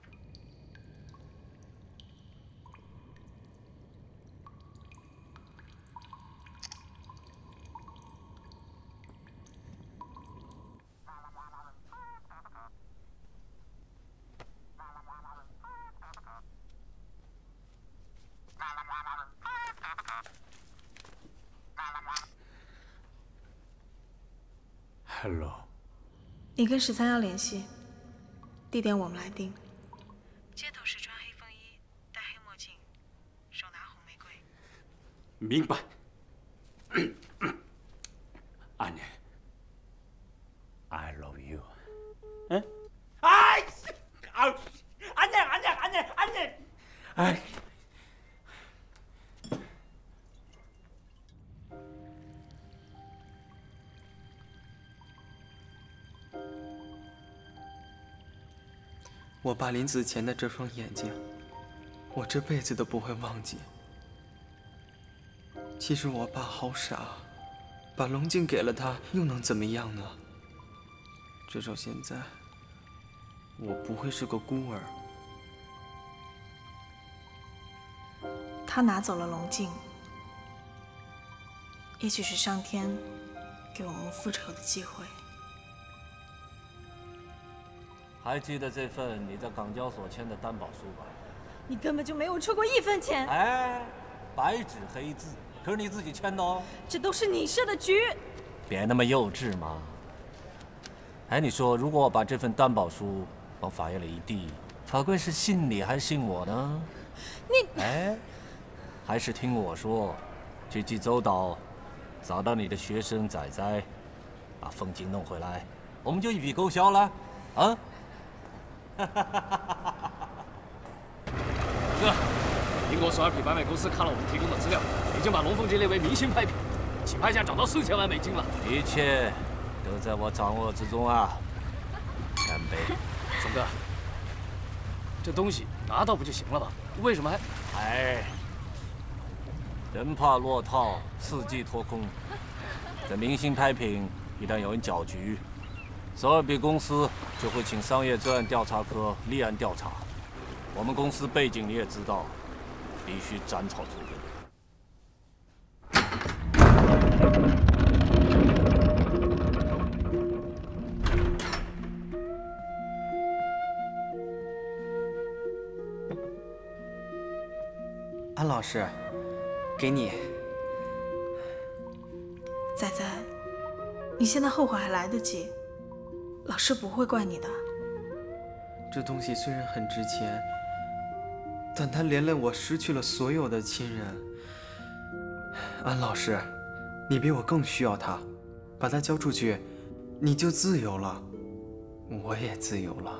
Hello。 你跟十三要联系。 地点我们来定。 街头是穿黑风衣，戴黑墨镜，手拿红玫瑰。 明白。安妮 ，I love you。 嗯？哎，啊！安妮，安妮，安妮，安妮！哎。 我爸临死前的这双眼睛，我这辈子都不会忘记。其实我爸好傻，把龙镜给了他，又能怎么样呢？至少现在，我不会是个孤儿。 他拿走了龙镜，也许是上天给我们复仇的机会。 还记得这份你在港交所签的担保书吧？ 你根本就没有出过一分钱。 哎，白纸黑字，可是你自己签的哦。 这都是你设的局。 别那么幼稚嘛！哎，你说，如果我把这份担保书往法院里一递，法官是信你还是信我呢？ 你哎，还是听我说，去济州岛找到你的学生仔仔，把风景弄回来，我们就一笔勾销了，啊？ 哥，英国索尔比拍卖公司看了我们提供的资料，已经把龙凤节列为明星拍品，起拍价涨到四千万美金了。 一切都在我掌握之中啊！干杯！ 松哥，这东西拿到不就行了吗？为什么还…… 哎，人怕落套，伺机脱空。这明星拍品一旦有人搅局，索尔比公司就会请商业罪案调查科立案调查。我们公司背景你也知道，必须斩草除根。 安老师，给你。 仔仔，你现在后悔还来得及，老师不会怪你的。 这东西虽然很值钱，但它连累我失去了所有的亲人。安老师，你比我更需要它，把它交出去，你就自由了，我也自由了。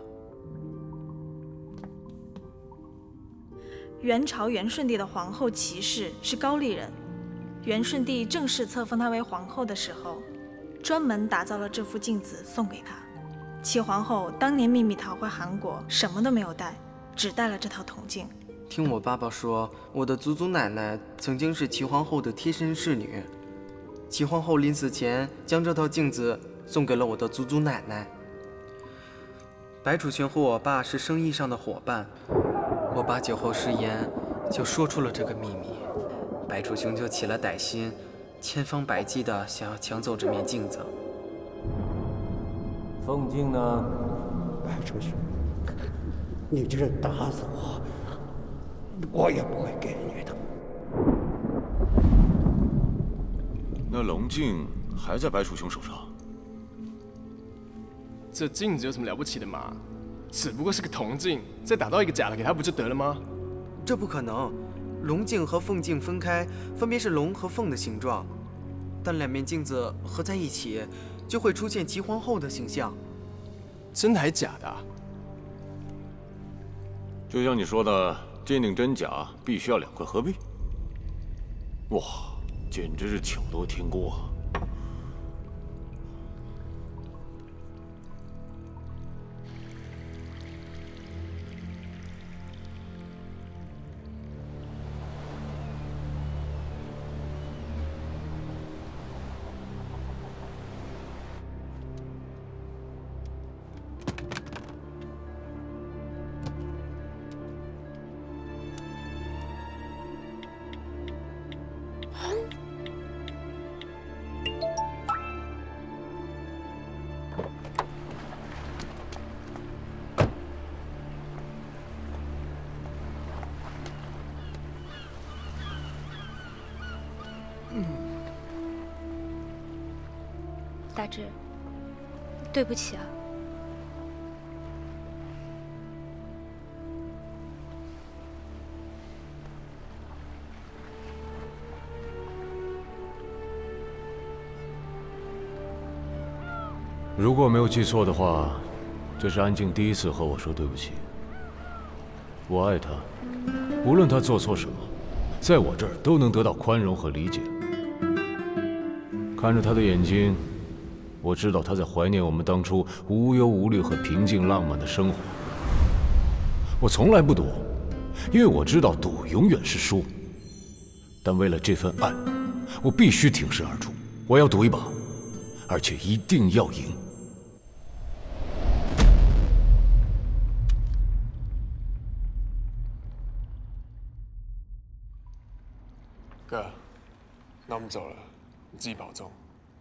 元朝元顺帝的皇后齐氏是高丽人，元顺帝正式册封她为皇后的时候，专门打造了这副镜子送给她。齐皇后当年秘密逃回韩国，什么都没有带，只带了这套铜镜。 听我爸爸说，我的祖祖奶奶曾经是齐皇后的贴身侍女，齐皇后临死前将这套镜子送给了我的祖祖奶奶。白楚玄和我爸是生意上的伙伴。 我爸酒后失言，就说出了这个秘密，白楚雄就起了歹心，千方百计的想要抢走这面镜子。 凤静呢？ 白出去！你这打死我，我也不会给你的。 那龙镜还在白楚兄手上？ 这镜子有什么了不起的嘛？只不过是个铜镜，再打到一个假的给他不就得了吗？ 这不可能，龙镜和凤镜分开，分别是龙和凤的形状，但两面镜子合在一起，就会出现齐皇后的形象。 真的还假的啊？ 就像你说的，鉴定真假必须要两块合璧。哇，简直是巧夺天工啊！ 大志，对不起啊。 如果没有记错的话，这是安静第一次和我说对不起。我爱她，无论她做错什么，在我这儿都能得到宽容和理解。看着她的眼睛，我知道她在怀念我们当初无忧无虑和平静浪漫的生活。我从来不赌，因为我知道赌永远是输。但为了这份爱，我必须挺身而出。我要赌一把，而且一定要赢。 哥，那我们走了，你自己保重。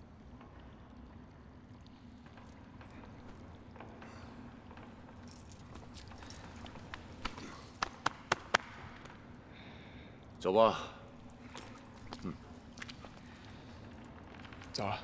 走吧。 嗯，走了。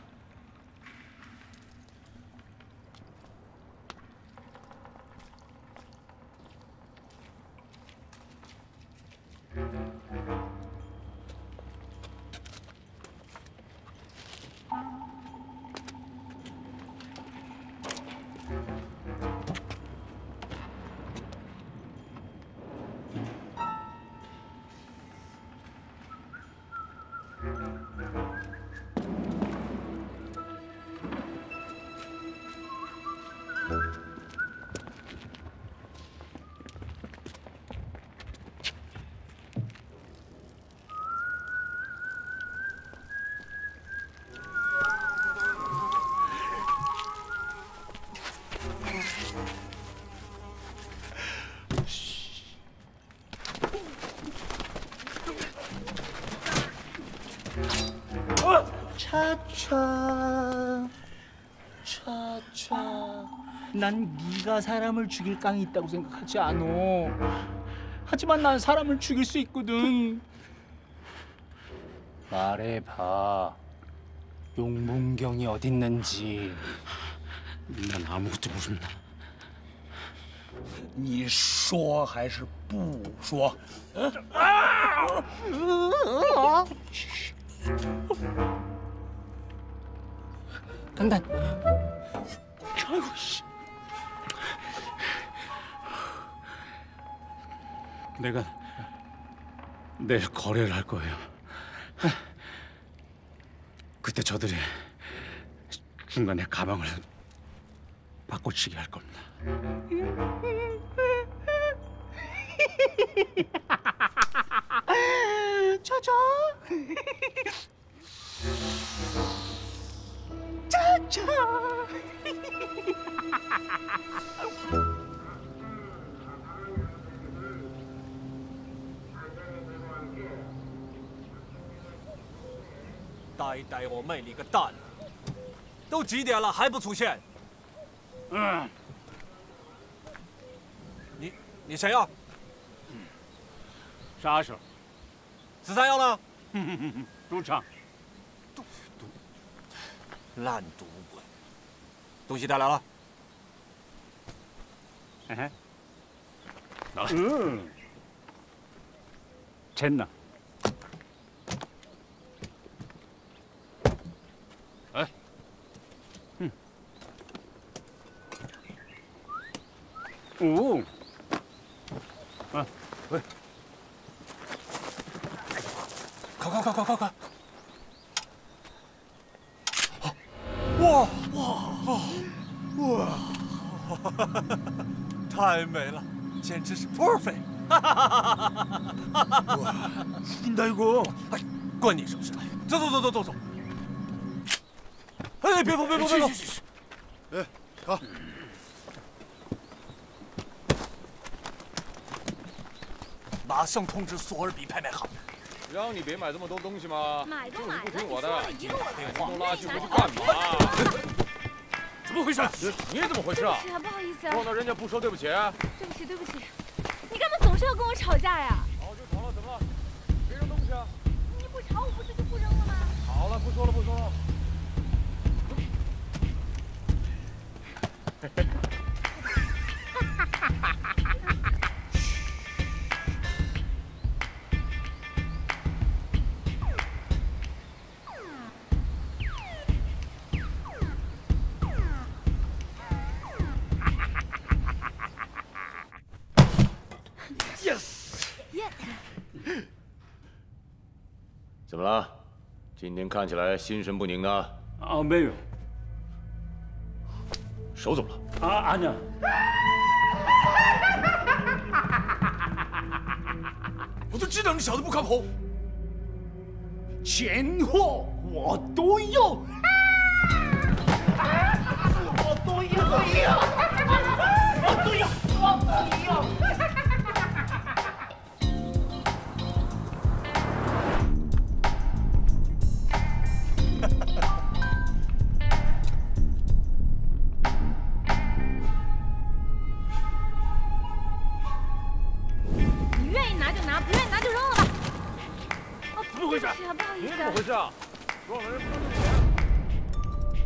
차차 차차 난 네가 사람을 죽일 깡이 있다고 생각하지 않어. 하지만 난 사람을 죽일 수 있거든. 말해봐. 용문경이 어딨는지. 난 아무것도 모른다. 你说还是不说？ 等等，아이고 씨. 내가 내일 거래를 할 거예요. 그때 저들이 중간에 가방을 바꿔치기 할 겁니다. 차차 차차 呆呆，我妹你个蛋！都几点了还不出现？ 嗯， 你你谁呀？ 杀手。 十三幺呢？ 赌场。 赌赌，烂赌鬼！东西带来了。 嘿嘿， 拿来。 嗯，钱呢？ 哎， 嗯，哦，啊，喂， 快快快快快快！哇哇哇！太美了，简直是 perfect！ 哇，신다 이거！ 哎，关你什么事？走走走走走走！哎，别碰别碰别碰！ 哎，好。 马上通知索尔比拍卖行。 让你别买这么多东西吗？ 买都买了， 不听我的， 一个我电话都拉去回去干嘛？ 怎么回事？ 你怎么回事啊？ 对不起啊，不好意思啊。 撞到人家不说对不起？ 对不起对不起，你干嘛总是要跟我吵架呀？ 吵就吵了，怎么了？别扔东西啊！ 你不吵我不是就不扔了吗？ 好了，不说了不说了。怎么了？今天看起来心神不宁的。 啊，没有。 手怎么了？ 啊，아니야。 我就知道你小子不靠谱。 钱货我都有，我都有，我都有，我都有，我都有。 回事？ 不好意思， 你怎么回事啊？撞了人不能挣钱。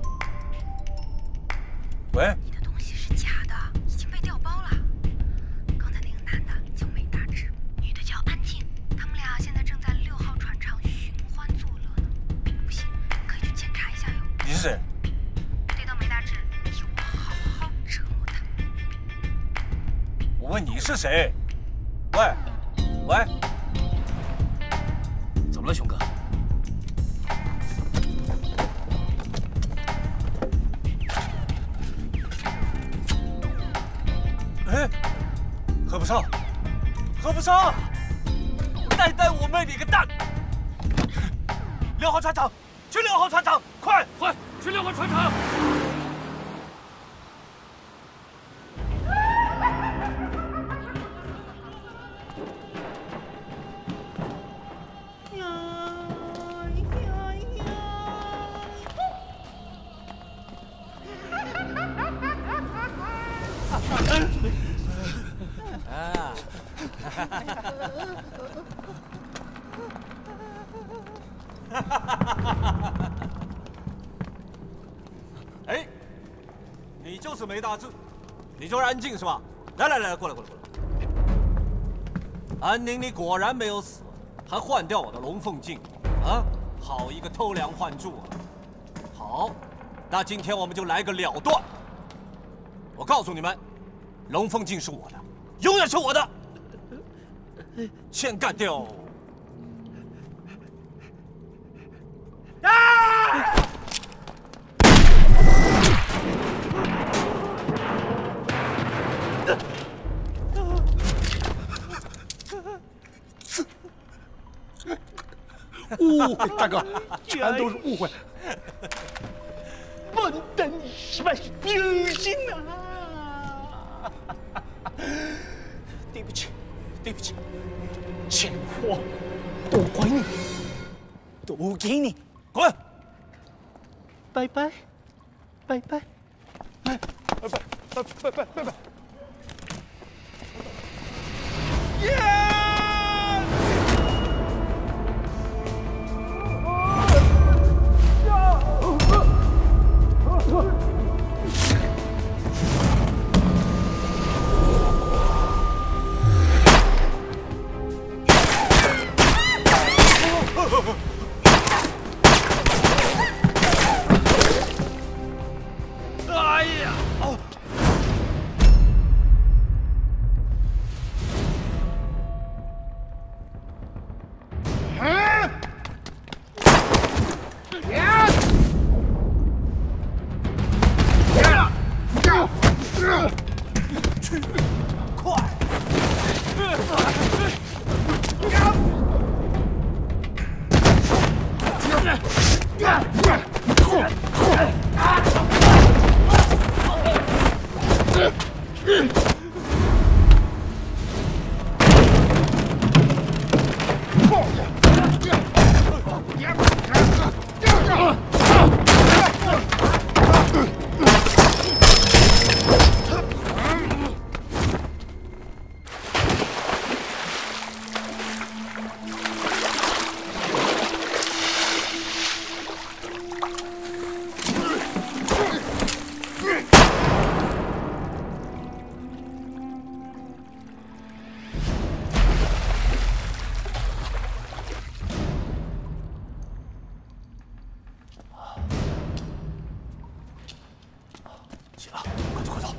喂。 你的东西是假的，已经被调包了。刚才那个男的叫梅大志，女的叫安静，他们俩现在正在六号船厂寻欢作乐呢。不信，可以去检查一下哟。 你是谁？ 对到梅大志，替我好好折磨他。 我问你是谁？喂，喂。怎么了，熊哥？哎，喝不上，喝不上！带带我妹你个蛋！六号船厂，去六号船厂，快快去六号船厂！ 啊！ 哎，你就是梅大志，你就是安静是吧？来来来，过来过来过来。安宁，你果然没有死，还换掉我的龙凤镜，啊，好一个偷梁换柱啊！好，那今天我们就来个了断。我告诉你们，龙凤镜是我的，永远是我的，先干掉！啊！ 误会，大哥，全都是误会。笨蛋，你是不是良心啊？对不起，对不起，钱货都归你，都给你， 滚！ 拜拜，拜拜。哎， 拜拜拜拜拜！耶！ 哎呀！哦。 啊！呀！呀！呀！去，快！ 行了，快走快走，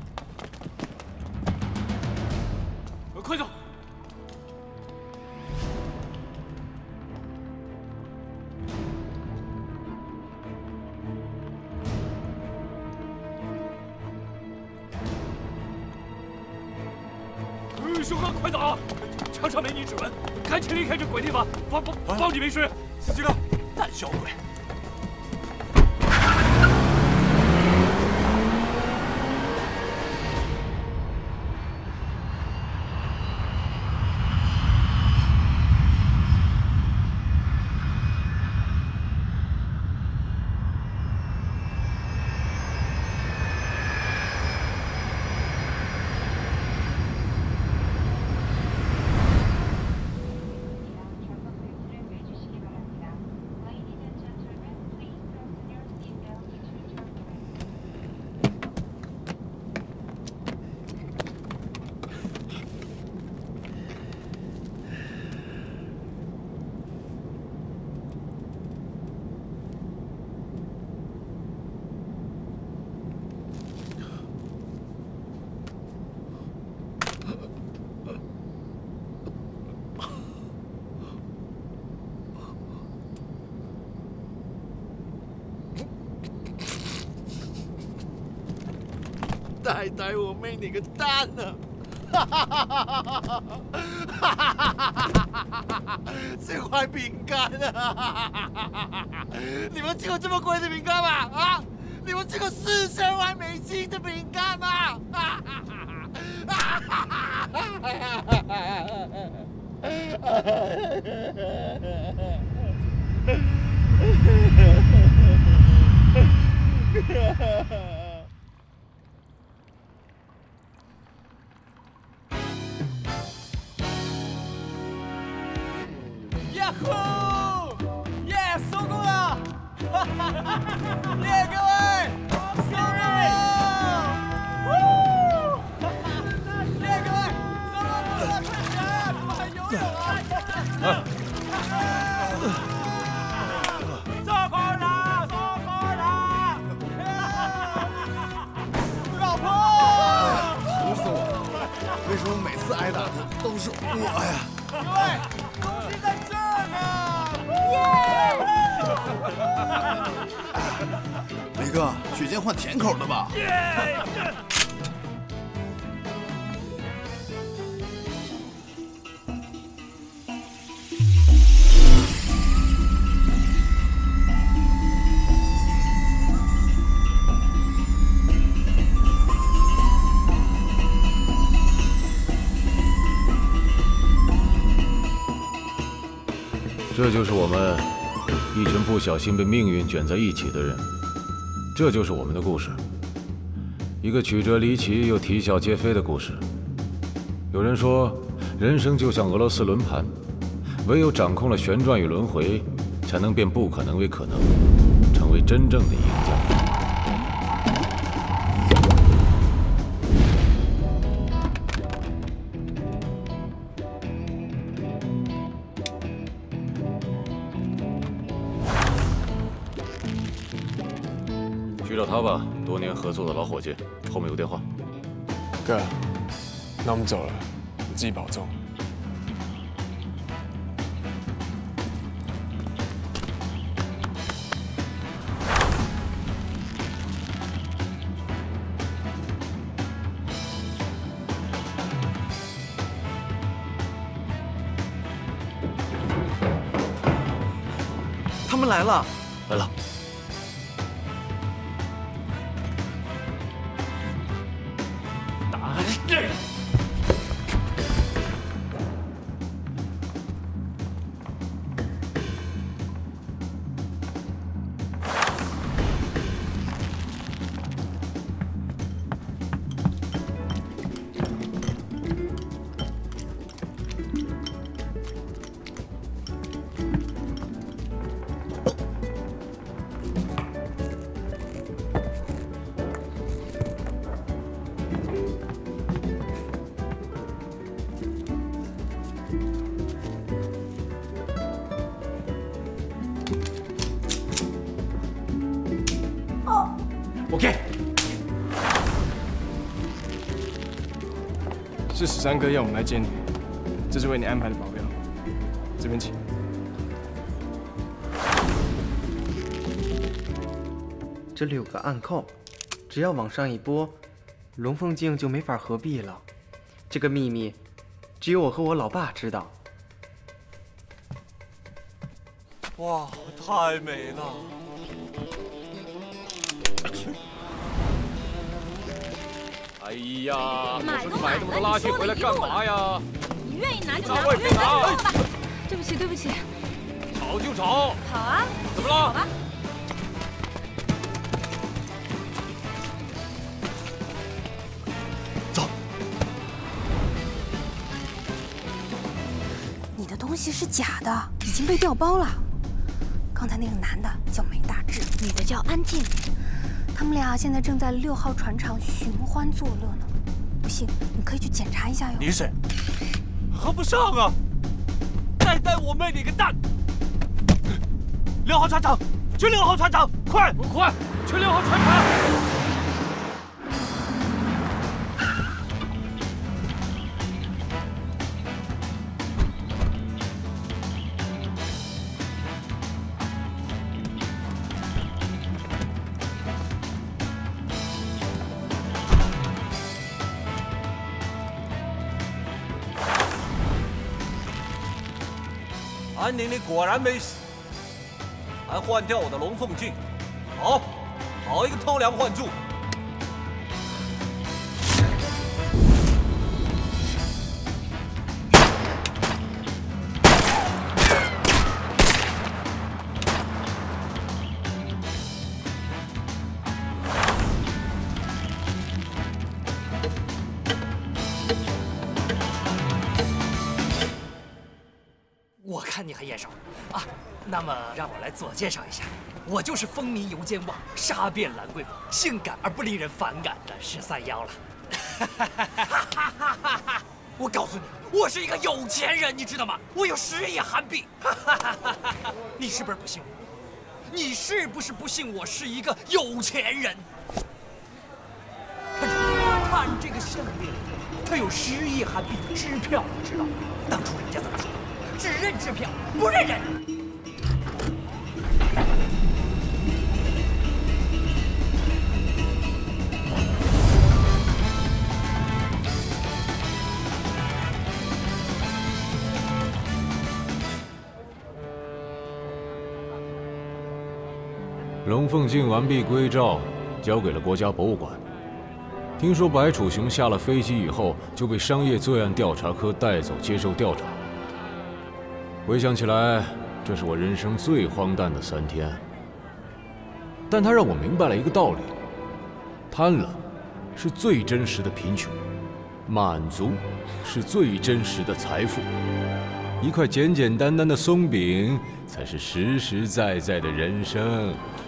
快走！熊哥，快走啊！车上没你指纹，赶紧离开这鬼地方，保保保你为师。司机哥，胆小鬼！ 呆呆，我妹你个蛋呢！哈哈哈哈哈哈！这块饼干啊！你们吃过这么贵的饼干吗？啊！你们吃过四千万美金的饼干吗？啊！哈哈呀呼！耶，收工了！哈哈哈哈哈！耶，各位，收工了！呜！哈哈！耶，各位，收工了，快起来！怎么还游泳啊？收工了，收工了！老婆， 愁死我了！为什么每次挨打的都是我呀？ 各位，东西在这儿呢！ 雷哥，血剑换甜口的吧？ 这就是我们一群不小心被命运卷在一起的人，这就是我们的故事。 一个曲折离奇又啼笑皆非的故事。有人说，人生就像俄罗斯轮盘，唯有掌控了旋转与轮回，才能变不可能为可能，成为真正的赢家。 去找他吧，多年合作的老伙计，后面有电话。 哥，那我们走了，你自己保重。 他们来了， 来了。 OK， 是十三哥要我们来接你，这是为你安排的保镖，这边请。 这里有个暗扣，只要往上一拨，龙凤镜就没法合璧了。这个秘密，只有我和我老爸知道。 哇，太美了！ 哎呀，我说你买这么多垃圾回来干嘛呀？ 你愿意拿就拿， 我愿意拿。 好吧，对不起，对不起。 吵就吵。 好啊。 怎么了？ 好吧。 走。 你的东西是假的，已经被调包了。刚才那个男的叫梅大志，女的叫安静。 他们俩现在正在六号船厂寻欢作乐呢，不信你可以去检查一下哟。 你是谁？合不上啊！再带我妹你个蛋！六号船厂，去六号船厂，快快去六号船厂！安宁，你果然没死，还换掉我的龙凤镜，好，好一个偷梁换柱！ 我看你很眼熟啊，那么让我来自我介绍一下，我就是风靡游间网、杀遍兰桂坊、性感而不令人反感的十三幺了。我告诉你，我是一个有钱人，你知道吗？我有十亿韩币。你是不是不信我？你是不是不信我是一个有钱人？看这，看这个项链，它有十亿韩币的支票，你知道吗？当初人家怎么说？ 只认支票，不认人。 龙凤镜完璧归赵，交给了国家博物馆。听说白楚雄下了飞机以后，就被商业罪案调查科带走接受调查。 回想起来，这是我人生最荒诞的三天。但它让我明白了一个道理：贪了， 是最真实的贫穷，满足是最真实的财富，一块简简单单的松饼才是实实在在的人生。